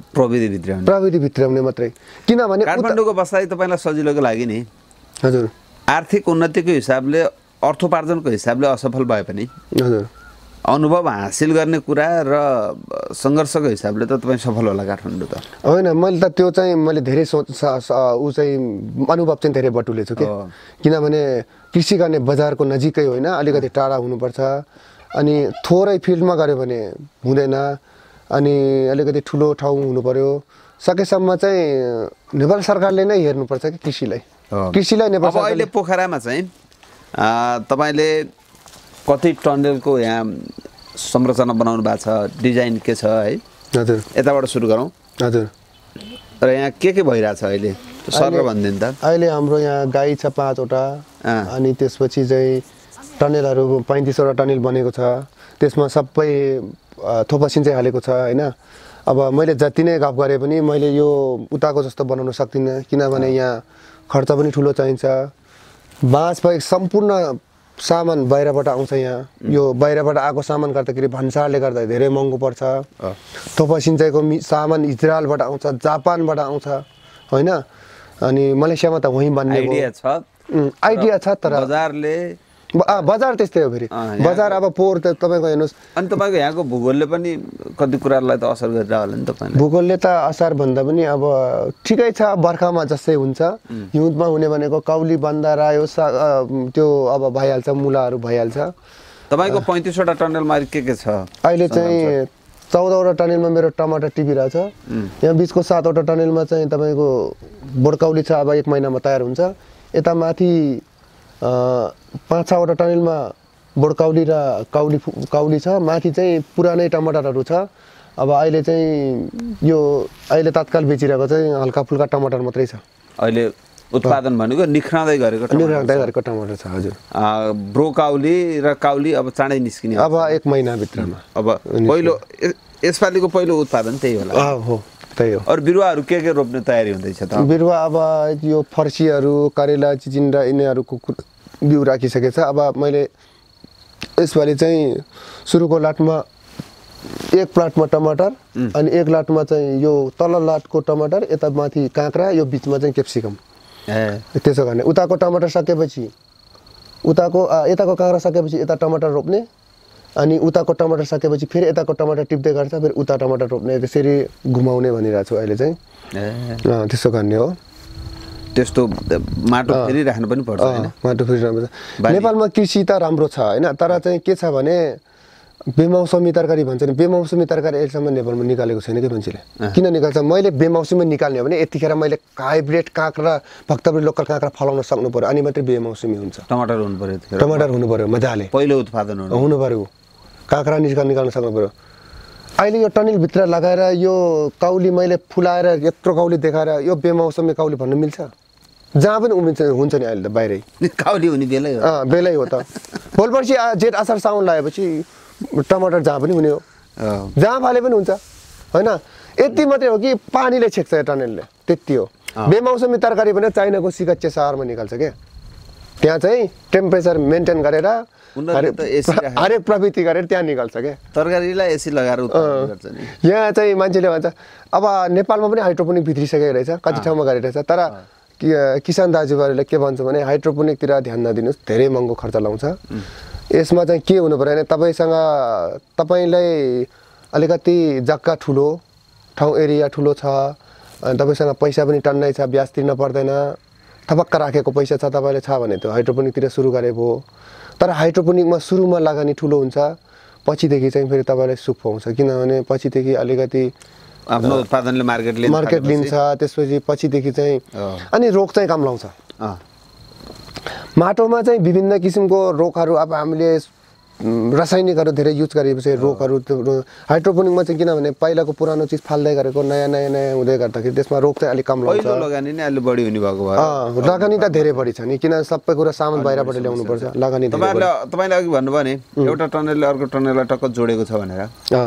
प्रविधि भित्राउने मात्रै। किनभने काठमाडौँको बसाइ तपाईँलाई सजिलोको लागि नि हजुर आर्थिक उन्नतिको हिसाबले अर्थोपार्जनको हिसाबले असफल भए पनि हजुर अनुभव हासिल गर्ने कुरा र सङ्घर्षको हिसाबले त तपाईँ सफल होला काठमाडौँ त। होइन, मैले त त्यो चाहिँ मैले धेरै ऊ चाहिँ अनुभव चाहिँ धेरै बटुलेछु कि। किनभने कृषि गर्ने बजारको नजिकै होइन, अलिकति टाढा हुनुपर्छ, अनि थोरै फिल्डमा गऱ्यो भने हुँदैन, अनि अलिकति ठुलो ठाउँ हुनु पर्यो। सकेसम्म चाहिँ नेपाल सरकारले नै हेर्नुपर्छ कि कृषिलाई नेपाल सरकारले। अहिले पोखरामा चाहिँ तपाईँले कति टनेलको यहाँ संरचना बनाउनु भएको छ, डिजाइन के छ है? हजुर यताबाट सुरु गरौँ। हजुर र यहाँ के भइरहेछ अहिले सर भनिदिनु त। अहिले हाम्रो यहाँ गाई छ 5 वटा, अनि त्यसपछि चाहिँ टनेलहरू 35 वटा टनेल बनेको छ, त्यसमा सबै थोपा सिँचाइ हालेको छ होइन। अब मैले जति नै गफ गरेँ पनि मैले यो उताको जस्तो बनाउन सक्दिनँ, किनभने यहाँ खर्च पनि ठुलो चाहिन्छ। बाँस बाहेक सम्पूर्ण सामान बाहिरबाट आउँछ यहाँ। यो बाहिरबाट आएको सामान गर्दाखेरि भन्सारले गर्दा धेरै महँगो पर्छ। थोपा सिँचाइको सामान इजरायलबाट आउँछ, जापानबाट आउँछ होइन। अनि मलेसियामा त वहीँ बन्ने आइडिया छ, तर बजार त्यस्तै हो। फेरि बजार अब पोहोर त तपाईँको हेर्नुहोस्। अनि तपाईँको यहाँको भूगोलले पनि कति कुराहरूलाई त असर गरिरह होला नि तपाईँ? भूगोलले त असर भन्दा पनि अब ठिकै छ, बर्खामा जस्तै हुन्छ। हिउँदमा हुने भनेको काउली बन्दा रायो त्यो अब भइहाल्छ, मुलाहरू भइहाल्छ। तपाईँको 35 वटा टनलमा के छ? अहिले चाहिँ 14 वटा टनेलमा मेरो टमाटर टिपिरहेछ। यहाँ बिचको 7 वटा टनेलमा चाहिँ तपाईँको बोडकाउली छ, अब 1 महिनामा तयार हुन्छ। यता माथि 5-6 वटा टनेलमा बोडकाउली र काउली छ। माथि चाहिँ पुरानै टमाटरहरू छ। अब अहिले चाहिँ यो अहिले तत्काल बेचिरहेको चाहिँ हल्का फुल्का टमाटर मात्रै छ। अहिले उत्पादन भनेको निख्राउँदै गरेको टमाटर छ। हजुर ब्रोकाउली र काउली अब चाँडै निस्किने, अब 1 महिनाभित्रमा। अब पहिलो यसपालिको पहिलो उत्पादन त्यही होला। हो त्यही हो। अरू बिरुवाहरू के रोप्ने तयारी हुँदैछ त? बिरुवा अब यो फर्सीहरू, करेला, चिचिन्डा यिनीहरूको बिउ राखिसकेको छ। अब मैले यसपालि चाहिँ सुरुको लाटमा 1 प्लाटमा टमाटर, अनि 1 लाटमा चाहिँ यो तल लाटको टमाटर, यता माथि काँक्रा, यो बिचमा चाहिँ क्याप्सिकम। त्यसो गर्ने उताको टमाटर सकेपछि यताको काँक्रा सकेपछि यता टमाटर रोप्ने, अनि उताको टमाटर सकेपछि फेरि यताको टमाटर टिप्दै गर्छ, फेरि उता टमाटर रोप्ने, त्यसरी घुमाउने भनिरहेको छु अहिले चाहिँ। त्यसो गर्ने हो। त्यस्तो माटो फेरिराख्नु पनि पर्छ होइन? माटो फेरिराख्नु पर्छ। नेपालमा कृषि त राम्रो छ होइन, तर चाहिँ के छ भने बेमौसमी तरकारी भन्छ नि, बेमौसमी तरकारी अहिलेसम्म नेपालमा निकालेको छैन कि मान्छेले। किन निकाल्छ? मैले बेमौसमी निकाल्ने हो भने यतिखेर मैले हाइब्रिड काँक्रा, भक्तपुर लोकल काँक्रा फलाउन सक्नु पर्यो, अनि मात्रै बेमौसमी हुन्छ। टमाटर हुनु पर्यो, टमाटर हुनु पर्यो मजाले, पहिलो उत्पादन हुनु पर्यो, काँक्रा निकाल्न सक्नु पर्यो। अहिले यो टनेलभित्र लगाएर यो काउली मैले फुलाएर यत्रो काउली देखाएर यो बेमौसमी काउली भन्नु मिल्छ? जहाँ पनि उम्रिन्छ हुन्छ नि अहिले त बाहिरै काउली हुने बेलै हो बेलै हो त भोलि पर्सि जेठ असार साउन लागेपछि टमाटर जहाँ पनि हुने हो जहाँ फाले पनि हुन्छ होइन यति मात्रै हो कि पानीले छेक्छ यो टनेलले त्यति हो बेमौसमी तरकारी पनि चाइनाको सिकच्चे सहरमा निकाल्छ क्या त्यहाँ चाहिँ टेम्परेचर मेन्टेन गरेर हरेक प्रवृत्ति गरेर त्यहाँ निकाल्छ क्या तरकारीलाई एसी लगाएर उत्पादन गर्छ नि यहाँ चाहिँ मान्छेले भन्छ अब नेपालमा पनि हाइड्रोपोनिक भित्रिसकेको रहेछ कति ठाउँमा गरिरहेछ तर किसान दाजुभाइहरूले के भन्छ भने हाइड्रोपोनिकतिर ध्यान नदिनुहोस् धेरै महँगो खर्च लाउँछ यसमा चाहिँ के हुनु पऱ्यो भने तपाईँलाई अलिकति जग्गा ठुलो ठाउँ एरिया ठुलो छ अनि तपाईँसँग पैसा पनि टन्नै छ ब्याज तिर्न पर्दैन थपक्क राखेको पैसा छ तपाईँले छ भने त्यो हाइड्रोपोनिकतिर सुरु गरे भयो तर हाइड्रोपोनिकमा सुरुमा लगानी ठुलो हुन्छ पछिदेखि चाहिँ फेरि तपाईँलाई सुख पाउँछ किनभने पछिदेखि अलिकति आफ्नो उत्पादनले मार्केट लिन्छ त्यसपछि पछिदेखि चाहिँ अनि रोग चाहिँ कम लाउँछ माटोमा चाहिँ विभिन्न किसिमको रोगहरू अब हामीले रासायनिकहरू धेरै युज गरेपछि रोगहरू हाइड्रोपोनिकमा चाहिँ किनभने पहिलाको पुरानो चिज फाल्दै गरेको नयाँ हुँदै गर्दाखेरि त्यसमा रोग चाहिँ अलिक कम लाउँछ लगानी नै अलि बढी हुने भएको भए लगानी त धेरै बढी छ नि किन सबै कुरा सामान बाहिरबाट ल्याउनु पर्छ लगानी तपाईँले अघि भन्नुभयो नि एउटा टनलले अर्को टनललाई टक्क जोडेको छ भनेर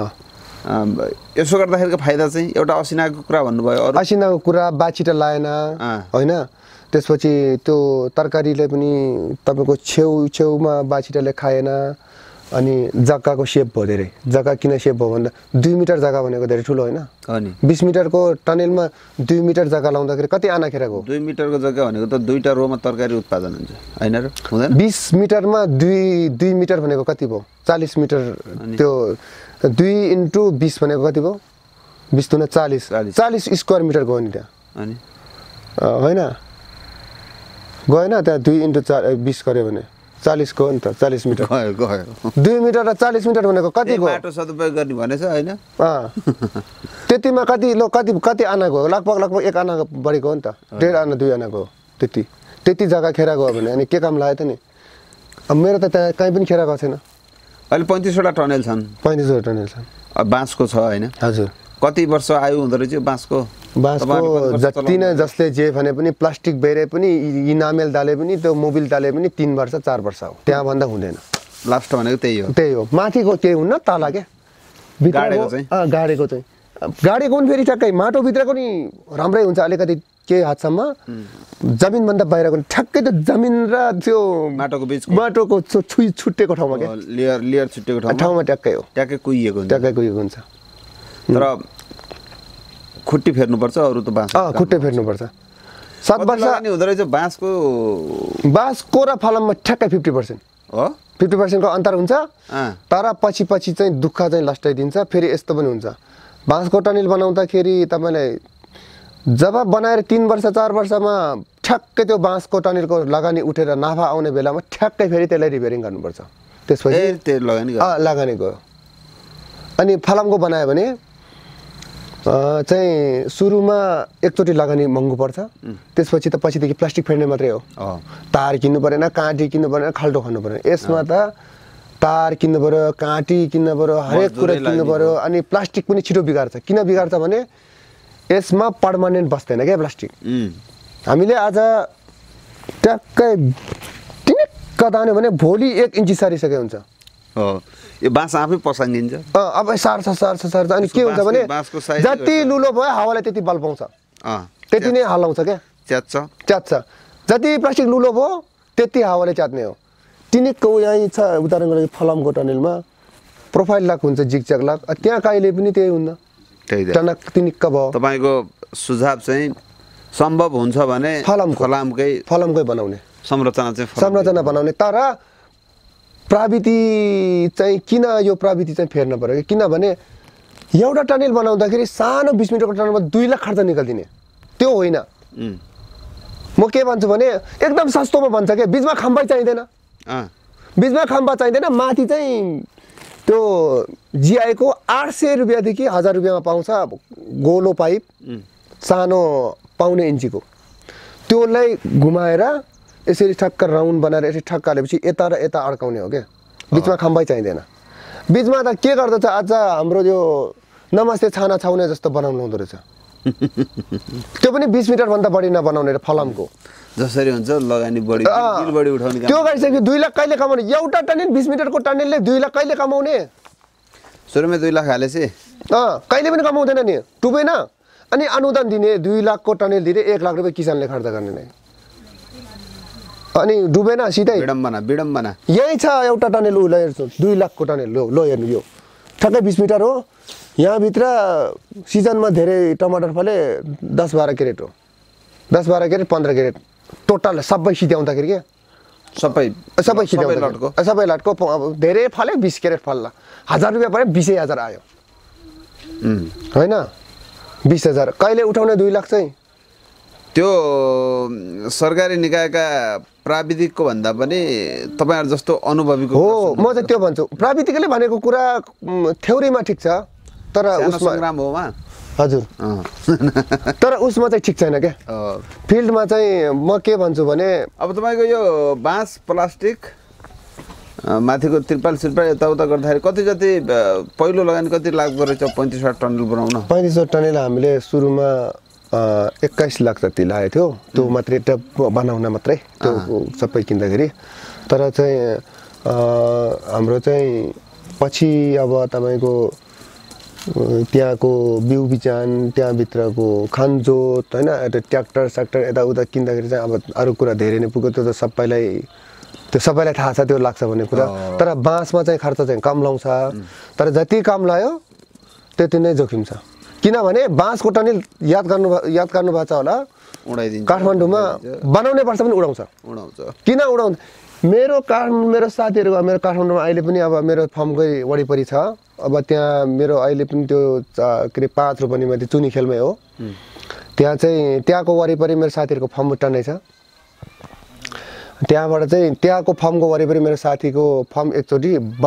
यसो गर्दाखेरिको फाइदा चाहिँ एउटा असिनाको कुरा भन्नुभयो असिनाको कुरा बाछिटा लाएन होइन त्यसपछि त्यो तरकारीले पनि तपाईँको छेउमा बाछिटाले खाएन अनि जग्गाको सेप भयो धेरै जग्गा किन सेप भयो भन्दा 2 मिटर जग्गा भनेको धेरै ठुलो होइन 20 मिटरको टनेलमा 2 मिटर जग्गा लाउँदाखेरि कति आना खेराको 2 मिटरको जग्गा भनेको त 2टा रोमा तरकारी उत्पादन हुन्छ हैन र हुँदैन 20 मिटरमा 2 मिटर भनेको कति भयो 40 मिटर त्यो 2 × 20 भनेको कति भयो 20 दुना 40 स्क्वायर मिटर गयो नि त्यहाँ अनि होइन गएन त्यहाँ 2 × 20 गर्यो भने 40 गयो नि त 40 मिटर गयो 2 मिटर र 40 मिटर भनेको कति गयो बाटो सदुपयोग गर्ने भनेछ हैन त्यतिमा कति आना गयो लगभग 1 आना बढेको हो नि त 1.5 आना 2 आना गयो त्यति जग्गा खेरा गयो भने अनि के काम लाग्यो त नि अब मेरो त त्यहाँ कहीँ पनि खेरा गएको छैन अहिले 35 वटा टनेल छन् 35 वटा टनेल छन् अब बाँसको छ हैन हजुर कति वर्ष आयु हुँदो रहेछ बाँसको जति नै जसले जे भने पनि प्लास्टिक बेरे पनि इनामेल दाले पनि त्यो मोबिल दाले पनि 3 वर्ष 4 वर्ष हो त्यहाँ भन्दा हुँदैन लास्ट भनेको त्यही हो माथिको केही हुन्न तल के गाडेको चाहिँ गाडेको पनि फेरि ठ्याक्कै माटो भित्रको नि राम्रै हुन्छ अलिकति केही हदसम्म जमिन भन्दा बाहिरको ठ्याक्कै त जमिन र त्यो माटोको छुट्टेको ठाउँमा के लेयर छुट्टेको ठाउँमा ट्याक्कै हो ट्याक्कै कुइएको हुन्छ तर खुट्टी फेर्नुपर्छ अरू त बाँस खुट्टे फेर्नुपर्छ 7 वर्ष नि हुँदो रहेछ बाँसको र फलाममा ठ्याक्कै 50% हो 50% को अन्तर हुन्छ तर पछि चाहिँ दुःख चाहिँ लस्टाइदिन्छ फेरि यस्तो पनि हुन्छ बाँसको टनेल बनाउँदाखेरि तपाईलाई जब बनाएर 3 वर्ष 4 वर्षमा ठ्याक्कै त्यो बाँसको टनेलको लगानी उठेर नाफा आउने बेलामा ठ्याक्कै फेरि त्यसलाई रिपेयरिङ गर्नुपर्छ त्यसपछि लगानी गयो अनि फलामको बनायो भने चाहिँ सुरुमा एकचोटि लगानी महँगो पर्छ त्यसपछि त पछिदेखि प्लास्टिक फेर्ने मात्रै हो तार किन्नु परेन काँटी किन्नु परेन खाल्टो खानु परेन यसमा त तार किन्नु पर्यो काँटी किन्नु पर्यो हरेक कुरा किन्नु पर्यो अनि प्लास्टिक पनि छिटो बिगार्छ किन बिगार्छ भने यसमा पर्मानेन्ट बस्दैन क्या प्लास्टिक हामीले आज ट्याक्कै टिनिक्क तान्यो भने भोलि 1 इन्ची सारिसके हुन्छ यो बाँस आफै पसाङ्गिन्छ अब सार्छ अनि के हुन्छ भने जति लुलो भयो हावाले त्यति बल पाउँछ त्यति नै हल्लाउँछ क्या च्यात्छ जति प्लास्टिक लुलो भयो त्यति हावाले च्यात्ने हो टिनिक्क यहीँ छ उदाहरणको लागि फलामको टनेलमा प्रोफाइल लाक हुन्छ जिगज्याग लाक त्यहाँ कहिले पनि त्यही हुन्न टनक टिनिक्क भयो तपाईको सुझाव चाहिँ सम्भव हुन्छ भने फलामकै बनाउने संरचना बनाउने तर प्रविधि चाहिँ किन यो प्रविधि चाहिँ फेर्न पर्यो किनभने एउटा टनेल बनाउँदाखेरि सानो 20 मिटरको टनेलमा 2 लाख खर्च निकाल्दिने त्यो होइन म के भन्छु भने एकदम सस्तोमा भन्छ के बीचमा खम्बा चाहिँदैन माथि चाहिँ त्यो जिआई को 800 रुपैयाँदेखि 1000 रुपैयाँमा पाउँछ गोलो पाइप सानो पाउने इन्चीको त्योलाई घुमाएर यसरी ठक्क राउन्ड बनाएर यसरी ठक्क हालेपछि यता र यता अड्काउने हो क्या बीचमा खम्बै चाहिँदैन बीचमा त के गर्दछ आज हाम्रो यो नमस्ते छाना छाउने जस्तो बनाउनु हुँदो रहेछ त्यो पनि 20 मिटर भन्दा बढी नबनाउने फलामको जसरी हुन्छ लगानी बढी बिल बढी उठाउने काम त्यो गरिसक्यो 2 लाख कहिले कमाउने एउटा टनेल 20 मिटरको टनेलले 2 लाख कहिले कमाउने सुरुमै 2 लाख हालेपछि कहिले पनि कमाउँदैन नि डुबेन अनि अनुदान दिने 2 लाखको टनेल दिने 1 लाख रुपैयाँ किसानले खर्च गर्ने नै अनि डुबेन सिधै विडम्बना यही छ एउटा टनेल उ हेर्छु 2 लाखको टनेल लो हेर्नु यो ठ्याक्कै 20 मिटर हो यहाँभित्र सिजनमा धेरै टमाटर फले 10-12 क्यारेट हो 10-12 क्यारेट 15 क्यारेट टोटल सबै सिध्याउँदाखेरि के सबै सिध्याउँदाखेरि सबै लटको अब धेरै फले 20 क्यारेट फल्ला 1000 रुपैयाँ पऱ्यो 20,000 आयो होइन 20,000 कहिले उठाउने 2 लाख चाहिँ त्यो सरकारी निकायका प्राविधिकको भन्दा पनि तपाईहरु जस्तो अनुभवीको हो म चाहिँ त्यो भन्छु प्राविधिकले भनेको कुरा थ्योरीमा ठिक छ तर उसमा संग्राम होमा हजुर तर उसमा चाहिँ ठिक छैन क्या फिल्डमा चाहिँ म के भन्छु भने अब तपाईको यो बाँस प्लास्टिक माथिको त्रिपाल यताउता गर्दाखेरि कति जति पहिलो लगानी कति लाग्दो रहेछ 35 टनल बनाउन 35 टनल हामीले सुरुमा 21 लाख जति लागेको थियो त्यो मात्रै बनाउन मात्रै त्यो सबै किन्दाखेरि तर चाहिँ हाम्रो चाहिँ पछि अब तपाईको त्यहाँको बिउ बिचान त्यहाँभित्रको खानजोत होइन ट्र्याक्टर सेक्टर यताउता किन्दाखेरि चाहिँ अब अरू कुरा धेरै नै पुग्यो त्यो सबैलाई थाहा छ त्यो लाग्छ भन्ने कुरा तर बाँसमा चाहिँ खर्च चाहिँ कम लाउँछ तर जति कम लायो त्यति नै जोखिम छ किनभने बाँसको टनेल याद गर्नु भएको छ होला उडाइदिन्छ काठमाडौँमा बनाउने वर्ष पनि उडाउँछ किन उडाउँछ मेरो साथीहरू मेरो काठमाडौँमा अहिले पनि अब मेरो फर्मकै वरिपरि छ अब त्यहाँ मेरो अहिले पनि त्यो के अरे 5 रोपनीमा त्यो चुनी खेलमै हो त्यहाँ चाहिँ त्यहाँको वरिपरि मेरो साथीहरूको फर्म टन्नै छ त्यहाँबाट चाहिँ त्यहाँको फर्मको वरिपरि मेरो साथीको फर्म एकचोटि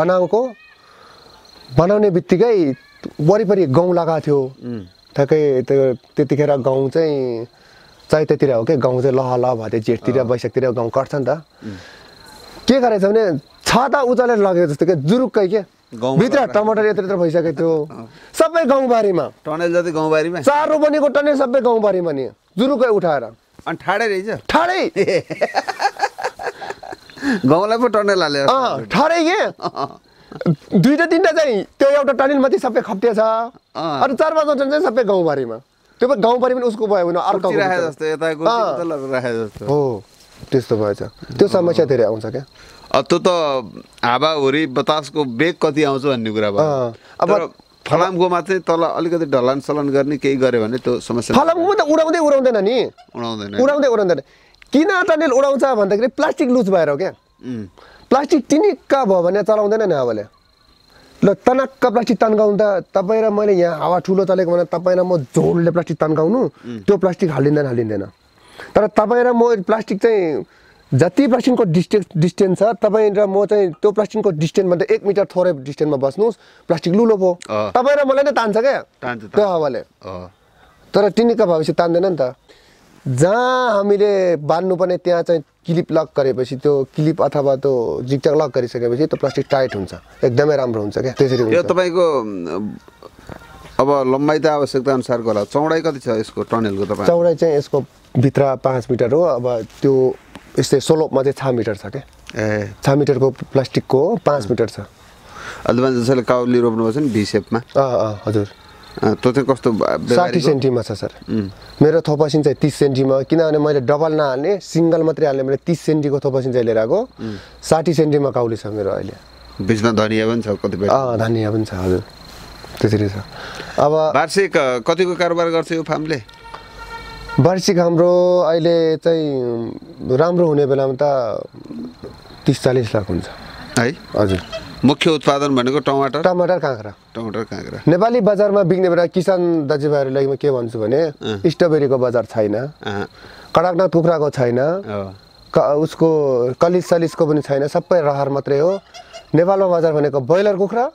बनाउने बित्तिकै वरिपरि गाउँ लगाएको थियो ठ्याक्कै त्यतिखेर गाउँ चाहिँ चैततिर हो क्या गाउँ चाहिँ लह भयो जेठतिर वैशाखतिर गाउँ कट्छ नि त के गरेछ भने छाता उचालेर लगेको जस्तो के जुरुक्कै के भित्र टमाटर यत्र भइसकेको थियो सबै गाउँबारीमा टनेल जति गाउँबारीमा 4 रोपनीको टनेल सबै गाउँबारीमा नि जुरुक्कै उठाएर अनि ठाडै रहेछ ठाडै गाउँलाई पो टनेल हाल्यो ठाडै के 2-3टा चाहिँ त्यो एउटा टनेल माथि सबै खप्टिएछ अनि 4-5 टन चाहिँ सबै गाउँबारीमा त्यो पनि गाउँबारी पनि उसको भयो भने अर्को राखे जस्तो यताको राखे जस्तो हो त्यस्तो भएछ त्यो समस्या धेरै आउँछ क्या त्यो त हावाहुरी बतासको बेग कति आउँछ भन्ने कुरा भयो अब फलामकोमा चाहिँ तल अलिकति ढलान सलन गर्ने केही गर्यो भने त्यो समस्या फलामकोमा त उडाउँदैन नि उडाउँदैन किन टनेल उडाउँछ भन्दाखेरि प्लास्टिक लुज भएर हो क्या प्लास्टिक टिनिक्का भयो भने चलाउँदैन नि हावाले ल तनक्क प्लास्टिक तन्काउँदा तपाईँ र मैले यहाँ हावा ठुलो चलेको भने तपाईँ र म जोडले प्लास्टिक तन्काउनु त्यो प्लास्टिक हालिँदैन तर तपाईँ र म प्लास्टिक चाहिँ जति प्लास्टिकको डिस्टेन्स छ तपाईँ र म चाहिँ त्यो प्लास्टिकको डिस्टेन्समा 1 मिटर थोरै डिस्टेन्समा बस्नुहोस् प्लास्टिक लुलो पो तपाईँ र मलाई नै तान्छ क्या त्यो हावाले तर टिनिक्का भएपछि तान्दैन नि त जहाँ हामीले बान्नुपर्ने त्यहाँ चाहिँ क्लिप लक गरेपछि त्यो क्लिप अथवा त्यो जिगज्याग लक गरिसकेपछि त्यो प्लास्टिक टाइट हुन्छ एकदमै राम्रो हुन्छ क्या त्यसरी हुन्छ यो तपाईँको अब लम्बाइ त आवश्यकता अनुसारको होला चौडाइ कति छ यसको टनेलको तपाईँ चौडाइ चाहिँ यसको भित्र 5 मिटर हो अब त्यो यस्तै सोलोपमा चाहिँ 6 मिटर छ क्या 6 मिटरको प्लास्टिकको 5 मिटर छ अथवा जसले काउली रोप्नुपर्छ नि भी सेपमा हजुर त्यो चाहिँ कस्तो 60 सेन्टिमा छ सर मेरो थोपासिन चाहिँ 30 सेन्टिमा किनभने मैले डबल नहाल्ने सिङ्गल मात्रै हाल्ने मैले 30 सेन्टिको थोपासिन चाहिँ लिएर आएको 60 सेन्टिमा काउली छ मेरो अहिले बिचमा धनिया पनि छ कतिपय धनिया पनि छ हजुर त्यसरी छ अब वार्षिक कतिको कारोबार गर्छ यो फार्मले वार्षिक हाम्रो अहिले चाहिँ राम्रो हुने बेलामा त 30-40 लाख हुन्छ है हजुर मुख्य उत्पादन भनेको टमाटर काँक्रा नेपाली बजारमा बिक्ने बेला किसान दाजुभाइहरूलाई म के भन्छु भने स्ट्रबेरीको बजार छैन कडकनाथ कुखुराको छैन उसको कलिस सलिसको पनि छैन सबै रहर मात्रै हो नेपालमा बजार भनेको ब्रोइलर कुखुरा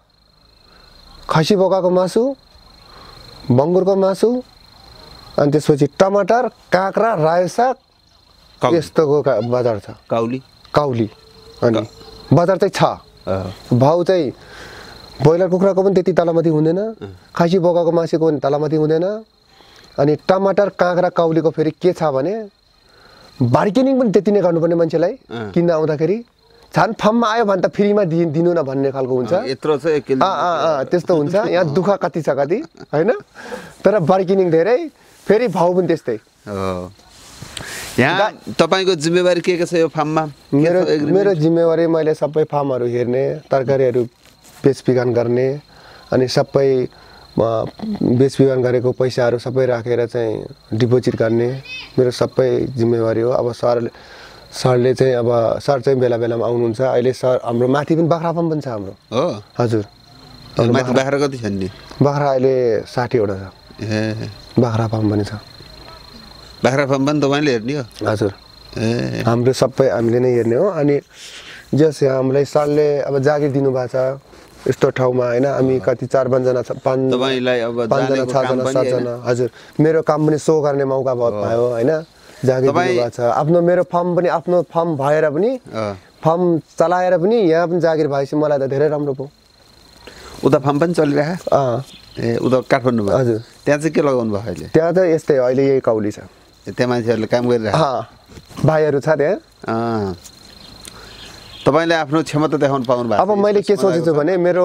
खसी बोकाको मासु बङ्गुरको मासु अनि त्यसपछि टमाटर काँक्रा रायो साग यस्तोको बजार छ काउली अनि बजार चाहिँ छ भाउ चाहिँ ब्रोइलर कुखुराको पनि त्यति तलमाथि हुँदैन खसी बोकाको मासुको पनि तलमाथि हुँदैन अनि टमाटर काँक्रा काउलीको फेरि के छ भने बार्गेनिङ पनि त्यति नै गर्नुपर्ने मान्छेलाई किन्न आउँदाखेरि झन् फर्ममा आयो भने त फ्रीमा दिनु न भन्ने खालको हुन्छ यत्रो छ 1 किलो त्यस्तो हुन्छ यहाँ दुःख कति छ कति हैन तर बार्गेनिङ धेरै फेरि भाउ पनि त्यस्तै हो यहाँ तपाईको जिम्मेवारी के छ यो फार्ममा मेरो जिम्मेवारी मैले सबै फार्महरू हेर्ने तरकारीहरू बेचबिखन गर्ने अनि सबै बेचबिखन गरेको पैसाहरू सबै राखेर चाहिँ डिपोजिट गर्ने मेरो सबै जिम्मेवारी हो अब सरले चाहिँ अब सर चाहिँ बेला बेलामा आउनुहुन्छ अहिले सर हाम्रो माथि पनि बाख्रा फार्म पनि छ हाम्रो हो हजुर माथि बाख्रा कति छन् नि बाख्रा अहिले 60 वटा छ ए बाख्रा फार्म पनि छ बाख्रा फार्म पनि तपाईले हेर्ने हो हजुर ए हाम्रो सबै हामीले नै हेर्ने हो अनि जस हामीलाई सरले अब जागिर दिनुभएको छ यस्तो ठाउँमा हैन हामी कति 4-5 जना 5 तपाईलाई अब 5 जना 6 जना 7 जना हजुर मेरो काम पनि सो गर्ने मौका भयो हैन जागिर दिनुभएको छ आफ्नो मेरो फर्म पनि आफ्नो फर्म भएर पनि फर्म चलाएर पनि यहाँ पनि जागिर भएपछि मलाई त धेरै राम्रो भयो उता फर्म पनि चलिरहेको ए उता काठमाडौँमा हजुर त्यहाँ चाहिँ के लगाउनु भयो अहिले त्यहाँ त यस्तै अहिले यही कौली छ त्यहाँ मान्छेहरूले काम गरिरहेको भाइहरू छ त्यहाँ तपाईले आफ्नो क्षमता देखाउन पाउनु भएको अब मैले के सोचेछु भने मेरो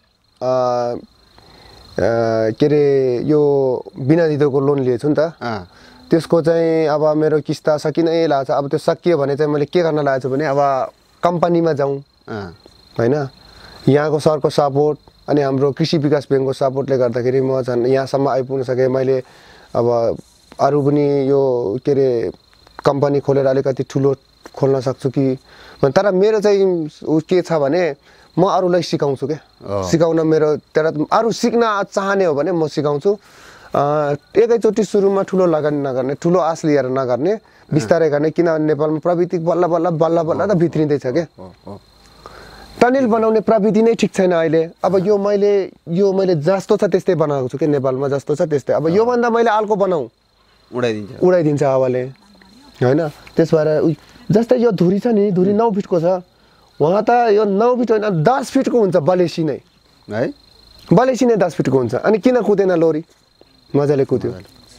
के रे यो बिना दिदोको लोन लिएछु नि त त्यसको चाहिँ अब मेरो किस्ता सकिनै लाग्छ अब त्यो सकियो भने चाहिँ मैले के गर्न लागेको छु भने अब कम्पनीमा जाउँ हैन यहाँको सरको सपोर्ट अनि हाम्रो कृषि विकास ब्याङ्कको सपोर्टले गर्दाखेरि म झन् यहाँसम्म आइपुग्न सकेँ मैले अब अरू पनि यो के रे कम्पनी खोलेर अलिकति ठुलो खोल्न सक्छु कि तर मेरो चाहिँ के छ भने म अरूलाई सिकाउँछु के सिकाउन मेरो तर अरू सिक्न चाहने हो भने म सिकाउँछु एकैचोटि सुरुमा ठुलो लगानी नगर्ने ठुलो आश लिएर नगर्ने बिस्तारै गर्ने किनभने नेपालमा प्रविधि बल्ल बल्ल त भित्रिँदैछ के टनेल बनाउने प्रविधि नै ठिक छैन अहिले अब यो मैले जस्तो छ त्यस्तै बनाएको छु के नेपालमा जस्तो छ त्यस्तै अब यो भन्दा मैले अर्को बनाऊ उडाइदिन्छ हावाले हैन त्यस भएर जस्तै यो धुरी छ नि धुरी 9 फिटको छ वहाँ त यो 9 फिट होइन 10 फिटको हुन्छ बलेसी नै है बलेसी नै 10 फिटको हुन्छ अनि किन कुदेन लोरी मजाले कुद्यो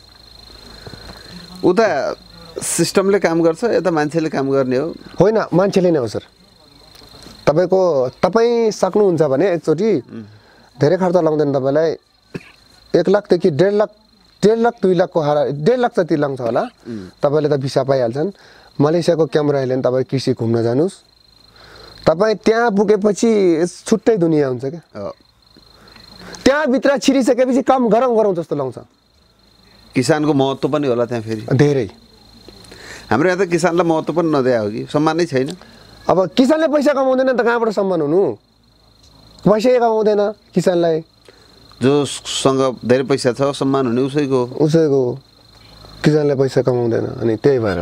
उता सिस्टमले काम गर्छ यता मान्छेले काम गर्ने हो होइन मान्छेले नै हो सर तपाई सक्नुहुन्छ भने एकचोटि धेरै खर्च लाग्दैन तपाईलाई 1 लाख देखि 1.5 लाख 1.5 लाख 2 लाखको हारा 1.5 लाख जति लाग्छ होला तपाईले त भिसा पाइहाल्छन् मलेसियाको क्यामेरा आइल्यान्ड तपाई कृषि घुम्न जानुस् तपाई त्यहाँ पुगेपछि छुट्टै दुनिया हुन्छ के त्यहाँ भित्र छिरिसकेपछि काम गरौँ जस्तो लाग्छ किसानको महत्त्व पनि होला त्यहाँ फेरि धेरै हाम्रो यहाँ त किसानलाई महत्त्व पनि नदिया हो कि सम्मान नै छैन अब किसानले पैसा कमाउँदैन त कहाँबाट सम्मान हुनु पैसै कमाउँदैन किसानलाई जोसँग धेरै पैसा छ सम्मान हुने उसैको किसानले पैसा कमाउँदैन अनि त्यही भएर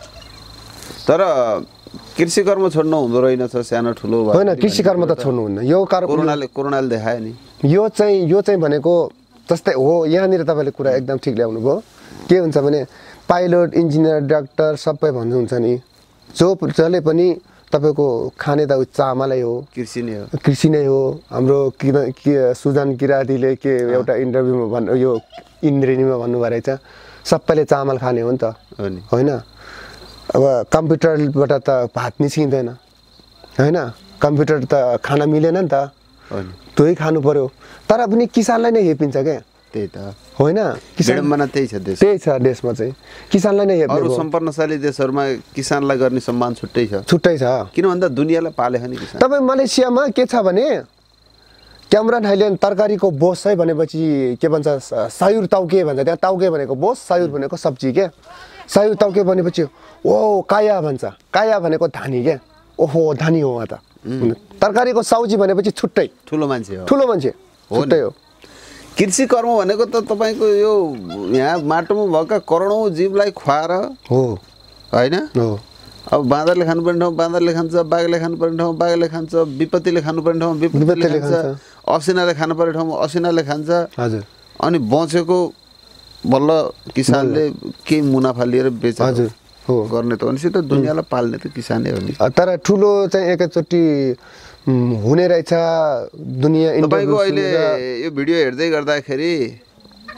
तर कृषि कर्म छोड्नु हुँदो रहेनछ सानो ठुलो होइन कृषि कर्म त छोड्नु हुन्न यो कोरोनाले देखायो नि यो चाहिँ भनेको जस्तै हो यहाँनिर तपाईले कुरा एकदम ठिक ल्याउनु भयो के हुन्छ भने पाइलट इन्जिनियर डाक्टर सबै भन्नुहुन्छ नि जसले पनि तपाईको खाने त चामलै हो कृषि नै हो हाम्रो सुजन किरातीले के एउटा इन्टरभ्यूमा यो इन्द्रेणीमा भन्नुभएको रहेछ सबैले चामल खाने हो नि त होइन अब कम्प्युटरबाट त भात निस्किँदैन हैन कम्प्युटर त खाना मिलेन नि त त्यही खानु पर्यो तर पनि किसानलाई नै हेपिन्छ के त्यही त होइन किसानमा त्यही छ देशमा चाहिँ किसानलाई नै हेप्ने अरु सम्पन्नशाली देशहरुमा किसानलाई गर्ने सम्मान छुट्टै छ किन भन्दा दुनियालाई पाले नि किसान तपाई मलेसियामा के छ भने क्यामरन हाइल्यान्ड तरकारीको बोस है भनेपछि के भन्छ सायुर ताउके भन्छ त्यहाँ ताउके भनेको बोस सायुर भनेको सब्जी के सायुर ताउके भनेपछि ओ काया भन्छ काया भनेको धानी के ओहो धानी हो त तरकारीको साउजी भनेपछि छुट्टै ठुलो मान्छे छुट्टै हो कृषि कर्म भनेको त तपाईको यो यहाँ माटोमा भएका करोडौं जीवलाई खुवाएर हो हैन हो अब बाँदरले खानुपर्ने ठाउँ बाँदरले खान्छ बाघले खानुपर्ने ठाउँ बाघले खान्छ विपत्तिले खानुपर्ने ठाउँ विपत्तिले खान्छ असिनाले खानुपर्ने ठाउँ असिनाले खान्छ हजुर अनि बचेको बल्ल किसानले के मुनाफा लिएर बेच्छ हजुर हो गर्ने त भनेपछि त दुनियालाई पाल्ने त किसानै हो नि तर ठुलो चाहिँ एकैचोटी हुने रहेछ दुनिया तपाईको अहिले यो भिडियो हेर्दै गर्दाखेरि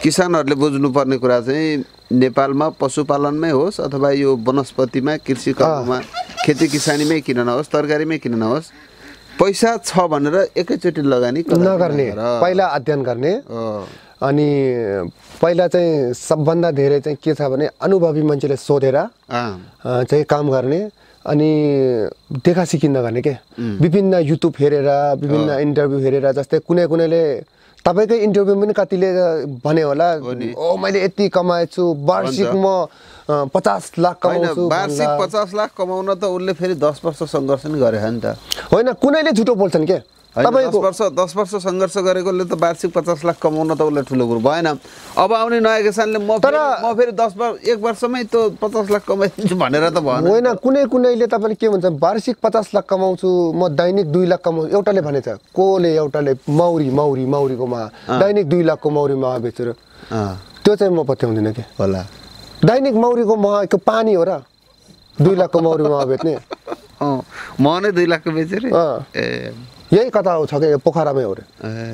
किसानहरूले बुझ्नुपर्ने कुरा चाहिँ नेपालमा पशुपालनमै होस् अथवा यो वनस्पतिमा कृषि कर्ममा खेती किसानीमै किन नहोस् तरकारीमै किन नहोस् पैसा छ भनेर एकैचोटि लगानी नगर्ने पहिला अध्ययन गर्ने अनि पहिला चाहिँ सबभन्दा धेरै चाहिँ के छ भने अनुभवी मान्छेले सोधेर चाहिँ काम गर्ने अनि देखा सिकि नगर्ने के विभिन्न युट्युब हेरेर विभिन्न इन्टरभ्यू हेरेर जस्तै कुनैले तपाईकै इन्टरभ्यू पनि कतिले भने होला ओ मैले यति कमाएछु वार्षिक म 50 लाख कमाउँछु वार्षिक 50 लाख कमाउन त उनले फेरि 10 वर्ष सङ्घर्ष नि गरे नि त होइन कुनैले झुटो बोल्छन् के 10 वर्ष सङ्घर्ष गरेकोले त वार्षिक 50 लाख कमाउन त उसले ठुलो कुरो भएन अब आउने नयाँ किसानले म फेरि 1 वर्षमै त 50 लाख कमाइदिन्छु भनेर त भएन होइन कुनैले तपाईले के भन्छ वार्षिक 50 लाख कमाउँछु म दैनिक 2 लाख कमाउँछु एउटाले भनेछ एउटाले मौरीको मा दैनिक 2 लाखको मौरी मह बेचेर त्यो चाहिँ म पत्याउँदिन के होला दैनिक मौरीको महको पानी हो र 2 लाखको मौरी मह बेच्ने म नै 2 लाखको बेचेर यही कथा छ कि पोखरामै हो रे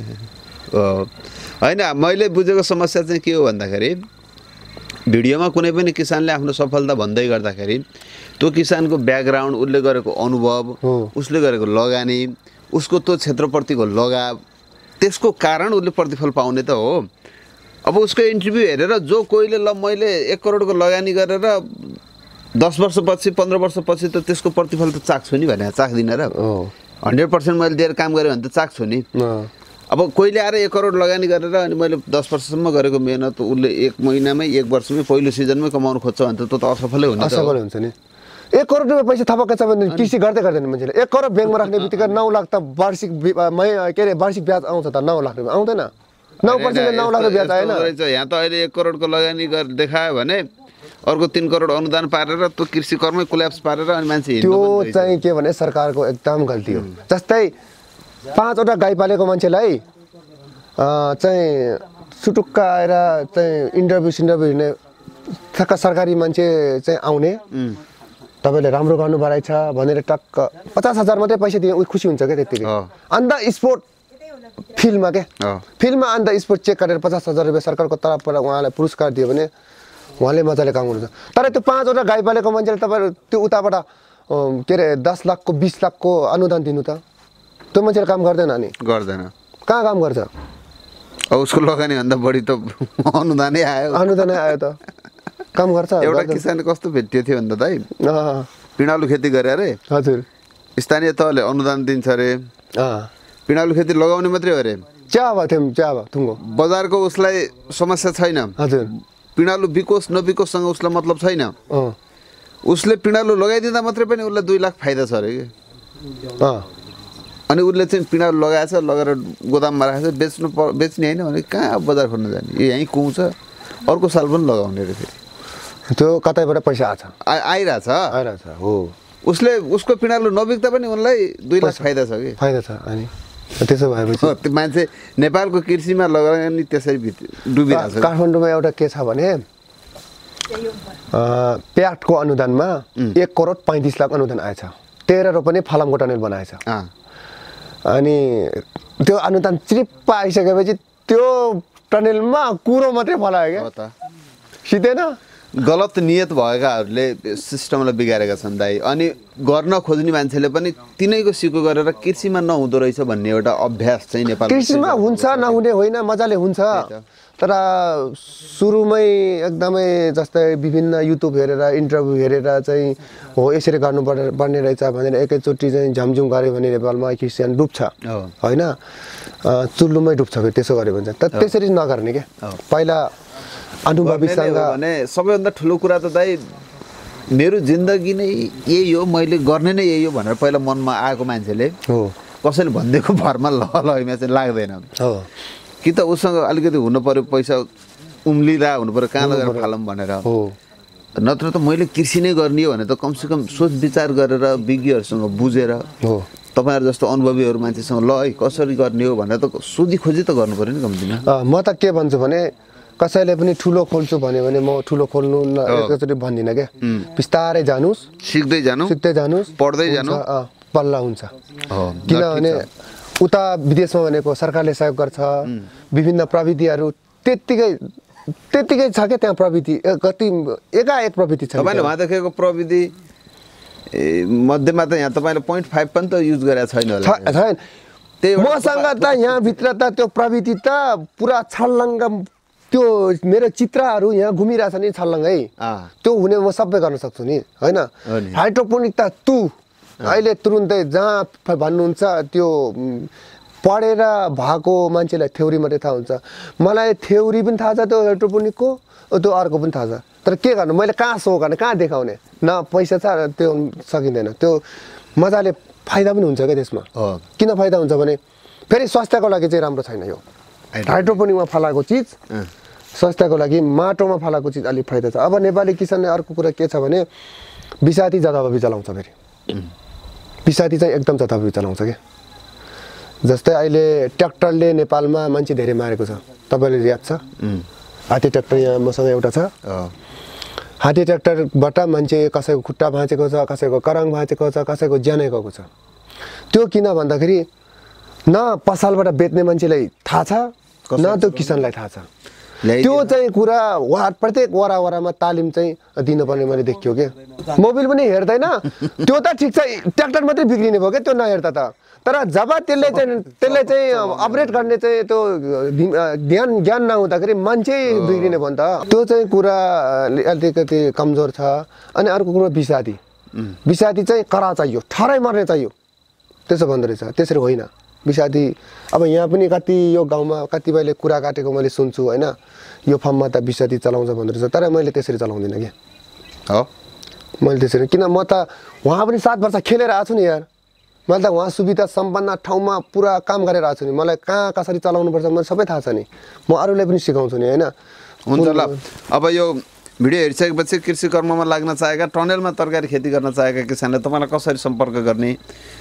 होइन मैले बुझेको समस्या चाहिँ के हो भन्दाखेरि भिडियोमा कुनै पनि किसानले आफ्नो सफलता भन्दै गर्दाखेरि त्यो किसानको ब्याकग्राउन्ड उसले गरेको अनुभव उसले गरेको लगानी उसको त्यो क्षेत्रप्रतिको लगाव त्यसको कारण उसले प्रतिफल पाउने त हो अब उसको इन्टरभ्यू हेरेर जो कोहीले ल मैले 1 करोडको लगानी गरेर 10 वर्षपछि 15 वर्षपछि त त्यसको प्रतिफल त चाख्छु नि भने चाख्दिनँ र 100% मैले दिएर काम गरेँ भने त चाख्छु नि अब कोहीले आएर 1 करोड लगानी गरेर अनि मैले 10 वर्षसम्म गरेको मेहनत उसले 1 महिनामै 1 वर्षमै पहिलो सिजनमै कमाउनु खोज्छ भने त त्यो त असफलै हुन्छ असफल हुन्छ नि 1 करोड रुपियाँ पैसा थपक्कै छ भने कृषि गर्दैन मान्छेले 1 करोड ब्याङ्कमा राख्ने बित्तिकै 9 लाख त वार्षिक वार्षिक ब्याज आउँछ त 9 लाख रुपियाँ आउँदैन 9% 9 लाख रुपियाँ आएन यहाँ त अहिले 1 करोडको लगानी देखायो भने अर्को 3 करोड अनुदान पारेर त्यो कृषि कर्मै कोल्याप्स पारेर अनि मान्छे त्यो चाहिँ के भने सरकारको एकदम गल्ती हो जस्तै 5 वटा गाई पालेको मान्छेलाई चाहिँ सुटुक्क आएर चाहिँ इन्टरभ्यू हिँड्ने ठक्क सरकारी मान्छे चाहिँ आउने तपाईले राम्रो गर्नु भराइछ भनेर टक्क 50,000 मात्रै पैसा दिए खुसी हुन्छ के त्यतिकै अन्त स्पोर्ट फिल्डमा के फिल्डमा अन्त स्पोर्ट चेक गरेर 50,000 रुपियाँ सरकारको तर्फबाट उहाँलाई पुरस्कार दियो भने उहाँले मजाले काम गर्नुहुन्छ तर त्यो 5 वटा गाई पालेको मान्छेले तपाईँ त्यो उताबाट के अरे 10 लाखको 20 लाखको अनुदान दिनु त त्यो मान्छेले काम गर्दैन नि गर्दैन कहाँ काम गर्छ अब उसको लगानी भन्दा बढी त अनुदानै आयो त काम गर्छ एउटा किसान कस्तो भेटियो थियो भन्दा दाइ पिँडालु खेती गरे अरे हजुर स्थानीय तहले अनुदान दिन्छ अरे पिँडालु खेती लगाउने मात्रै हो अरे चिया थुङ्गो बजारको उसलाई समस्या छैन हजुर पिँडालु बिकोस् नबिकोसँग उसलाई मतलब छैन उसले पिँडालु लगाइदिँदा मात्रै पनि उसलाई 2 लाख फाइदा छ अरे कि अनि उसले चाहिँ पिँडालु लगाएछ लगेर गोदाममा राखेछ बेच्ने होइन भने कहाँ बजार खोल्न जाने यहीँ कुन्छ अर्को साल पनि लगाउने रे फेरि त्यो कतैबाट पैसा आइरहेछ हो उसले उसको पिँडालु नबिक्दा पनि उनलाई 2 लाख फाइदा छ कि फाइदा छ अनि त्यसो भएपछि त्यो मान्छे नेपालको कृषिमा लगानी त्यसरी डुबिरहेछ काठमाडौँमा एउटा के छ भने प्याटको अनुदानमा 1 करोड 35 लाख अनुदान आएछ 13 रोपनी फलामको टनेल बनाएछ अनि त्यो अनुदान चिरिप्प आइसकेपछि त्यो टनेलमा कुरो मात्रै फलायो क्या सिधेन गलत नियत भएकाहरूले सिस्टमलाई बिगारेका छन् दाइ अनि गर्न खोज्ने मान्छेले पनि तिनैको सिको गरेर कृषिमा नहुँदो रहेछ भन्ने एउटा अभ्यास चाहिँ नेपाल कृषिमा हुन्छ नहुने होइन मजाले हुन्छ तर सुरुमै एकदमै जस्तै विभिन्न युट्युब हेरेर इन्टरभ्यू हेरेर चाहिँ हो यसरी गर्नुपर्ने रहेछ भनेर एकैचोटि चाहिँ झमझुम गऱ्यो भने नेपालमा कृषि डुब्छ होइन चुल्लुमै डुब्छ फेरि त्यसो गऱ्यो भने त त्यसरी नगर्ने क्या पहिला अनुभवीसँग भने सबैभन्दा ठुलो कुरा त दाइ मेरो जिन्दगी नै यही हो मैले गर्ने नै यही हो भनेर पहिला मनमा आएको मान्छेले हो कसैले भनिदिएको भरमा ल चाहिँ लाग्दैन हो कि त उसँग अलिकति हुनु पर्यो पैसा उम्लिँदा हुनु पर्यो कहाँ लगेर फालौँ भनेर हो नत्र त मैले कृषि नै गर्ने हो भने त कमसेकम सोच विचार गरेर विज्ञहरूसँग बुझेर हो तपाईँहरू जस्तो अनुभवीहरू मान्छेसँग ल है कसरी गर्ने हो भनेर त सोधी खोजी त गर्नु पर्यो नि कम्तीमा म त के भन्छु भने कसैले पनि ठुलो खोल्छु भन्यो भने म ठुलो खोल्नु एकचोटि भन्दिनँ क्या बिस्तारै जानुस् सिक्दै जानुस् पढ्दै जानु बल्ल हुन्छ किनभने उता विदेशमा भनेको सरकारले सहयोग गर्छ विभिन्न प्रविधिहरू त्यतिकै छ क्या त्यहाँ प्रविधि कति एकाएक प्रविधि छ तपाईँले वहाँ देखेको प्रविधि मध्येमा त यहाँ तपाईँले 0.5 पनि त युज गरेको छैन होला छैन मसँग त यहाँभित्र त त्यो प्रविधि त पुरा छल्लङ्ग त्यो मेरो चित्रहरू यहाँ घुमिरहेछ नि छल्लङ्गै त्यो हुने म सबै गर्न सक्छु नि होइन हाइड्रोपोनिक त अहिले तुरुन्तै जहाँ भन्नुहुन्छ त्यो पढेर भएको मान्छेलाई थ्योरी मात्रै थाहा हुन्छ मलाई थ्योरी पनि थाहा छ त्यो हाइड्रोपोनिकको त्यो अर्को पनि थाहा छ तर के गर्नु मैले कहाँ सो गर्ने कहाँ देखाउने न पैसा छ त्यो सकिँदैन त्यो मजाले फाइदा पनि हुन्छ क्या त्यसमा किन फाइदा हुन्छ भने फेरि स्वास्थ्यको लागि चाहिँ राम्रो छैन यो हाइड्रोपोनिकमा फलाएको चिज स्वास्थ्यको लागि माटोमा फलाएको चिज अलिक फाइदा छ अब नेपाली किसानले अर्को कुरा के छ भने विषादी जथाभावी चलाउँछ फेरि विषादी चाहिँ एकदम जथाभावी चलाउँछ क्या जस्तै अहिले ट्र्याक्टरले नेपालमा मान्छे धेरै मारेको छ तपाईँले याद छ हात्ती ट्र्याक्टर यहाँ मसँग एउटा छ हात्ती ट्र्याक्टरबाट मान्छे कसैको खुट्टा भाँचेको छ कसैको कराङ भाँचेको छ कसैको ज्यानै गएको छ त्यो किन भन्दाखेरि न पसलबाट बेच्ने मान्छेलाई थाहा छ न त्यो किसानलाई थाहा छ त्यो चाहिँ कुरा प्रत्येक वरामा तालिम चाहिँ दिनुपर्ने मैले देखियो क्या मोबिल पनि हेर्दैन त्यो त ठिक छ ट्र्याक्टर मात्रै बिग्रिने भयो क्या त्यो नहेर्दा त तर जब त्यसले चाहिँ अपरेट गर्ने चाहिँ त्यो ज्ञान नहुँदाखेरि मान्छे बिग्रिने भयो नि त त्यो चाहिँ कुरा अलिकति कमजोर छ अनि अर्को कुरो विषादी चाहिँ कडा चाहियो ठरै मर्ने चाहियो त्यसो भन्दो रहेछ त्यसरी होइन विषादी अब यहाँ पनि कति यो गाउँमा कतिपयले कुरा काटेको मैले सुन्छु होइन यो फर्ममा त विषादी चलाउँछ भन्दो रहेछ तर मैले त्यसरी चलाउँदिनँ क्या हो मैले त्यसरी किन म त वहाँ पनि 7 वर्ष खेलेर आएको छु नि यार मैले त वहाँ सुविधा सम्पन्न ठाउँमा पुरा काम गरेर आएको छु नि मलाई कहाँ कसरी चलाउनुपर्छ मलाई सबै थाहा छ नि म अरूलाई पनि सिकाउँछु नि होइन हुन्छ ल अब यो भिडियो हेरिसकेपछि कृषि कर्ममा लाग्न चाहेका टनेलमा तरकारी खेती गर्न चाहेका किसानले तपाईँलाई कसरी सम्पर्क गर्ने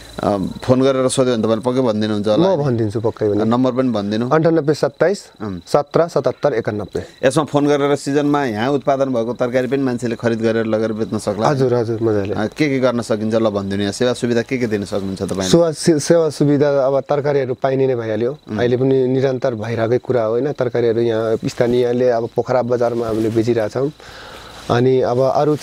फोन गरेर सोध्यो भने तपाईँले पक्कै भनिदिनुहुन्छ होला म भनिदिन्छु पक्कै पनि नम्बर पनि भनिदिनु 98 27 17 77 91 यसमा फोन गरेर सिजनमा यहाँ उत्पादन भएको तरकारी पनि मान्छेले खरिद गरेर लगेर बेच्न सक्ला हजुर हजुर मजाले के गर्न सकिन्छ ल भनिदिनु यहाँ सेवा सुविधा के दिन सक्नुहुन्छ तपाईँ सेवा सुविधा अब तरकारीहरू पाइने नै भइहाल्यो अहिले पनि निरन्तर भइरहेकै कुरा हो होइन तरकारीहरू यहाँ स्थानीयले अब पोखरा बजारमा हामीले बेचिरहेछौँ अनि अब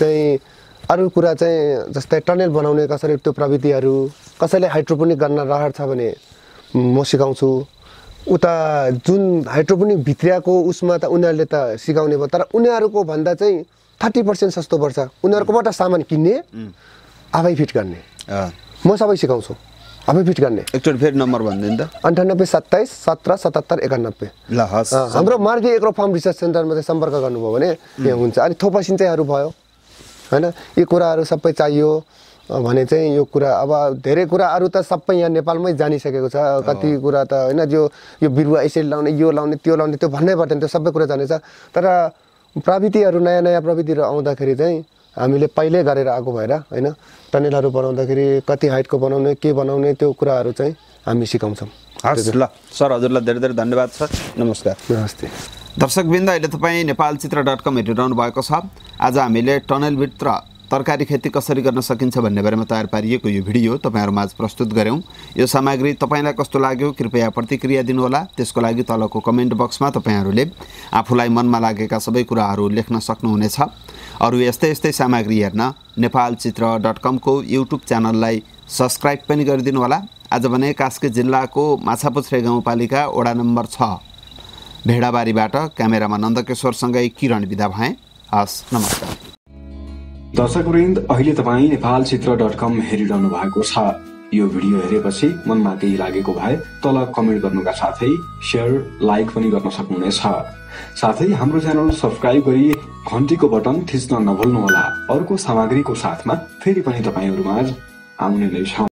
अरू कुरा चाहिँ जस्तै टनेल बनाउने कसरी त्यो प्रविधिहरू कसैले हाइड्रोपोनिक गर्न रहर छ भने म सिकाउँछु उता जुन हाइड्रोपोनिक भित्रियाको उसमा त उनीहरूले त सिकाउने भयो तर उनीहरूको भन्दा चाहिँ 30% सस्तो पर्छ उनीहरूकोबाट सामान किन्ने आफै फिट गर्ने म सबै सिकाउँछु आफै फिट गर्ने एकचोटि फेरि नम्बर भनिदिनु त 98 27 17 77 91 ल हस् हाम्रो मार्गी एग्रो फार्म रिसर्च सेन्टरमा चाहिँ सम्पर्क गर्नुभयो भने यहाँ हुन्छ अनि थोपा सिँचाइहरू भयो हैन यो कुराहरू सबै चाहियो भने चाहिँ यो कुरा अब धेरै कुराहरू त सबै यहाँ नेपालमै जानिसकेको छ कति कुरा त हैन यो बिरुवा यसरी लाउने यो लाउने त्यो लाउने त्यो भन्नै पर्दैन त्यो सबै कुरा जानेछ तर प्रविधिहरू नयाँ प्रविधिहरू आउँदाखेरि चाहिँ हामीले पहिल्यै गरेर आएको भएर हैन टनेलहरू बनाउँदाखेरि कति हाइटको बनाउने के बनाउने त्यो कुराहरू चाहिँ हामी सिकाउँछौँ हस् ल सर हजुरलाई धेरै धेरै धन्यवाद सर नमस्कार नमस्ते दर्शकवृन्द अहिले तपाईँ नेपालचित्र.com हेरिरहनु भएको छ आज हामीले टनलभित्र तरकारी खेती कसरी गर्न सकिन्छ भन्ने बारेमा तयार पारिएको यो भिडियो तपाईहरुमाझ प्रस्तुत गर्यौं यो सामग्री तपाईलाई कस्तो लाग्यो कृपया प्रतिक्रिया दिनुहोला त्यसको लागि तलको कमेन्ट बक्समा तपाईहरुले आफुलाई मनमा लागेका सबै कुराहरू लेख्न सक्नुहुनेछ अरु यस्तै सामग्री हेर्न नेपालचित्र.com को युट्युब च्यानललाई सब्स्क्राइब पनि गरिदिनु होला आज भने कास्की जिल्लाको माछापुच्छ्रे गाउँपालिका वडा नम्बर 6 भेडाबारीबाट क्यामेरामा नन्दकिशोरसँगै किरण बिदा भए हस् नमस्कार दर्शकवृन्द अहिले तपाईं नेपालचित्र.com हेरिरहनु भएको छ यो भिडियो हेरेपछि मनमा केही लागेको भए तल कमेन्ट गर्नुका साथै शेयर लाइक पनि गर्न सक्नुहुनेछ साथै हाम्रो च्यानल सब्स्क्राइब गरी घण्टीको बटन थिच्न नभुल्नुहोला अर्को सामग्रीको साथमा फेरि पनि तपाईहरुमाझ आउने नै छौं।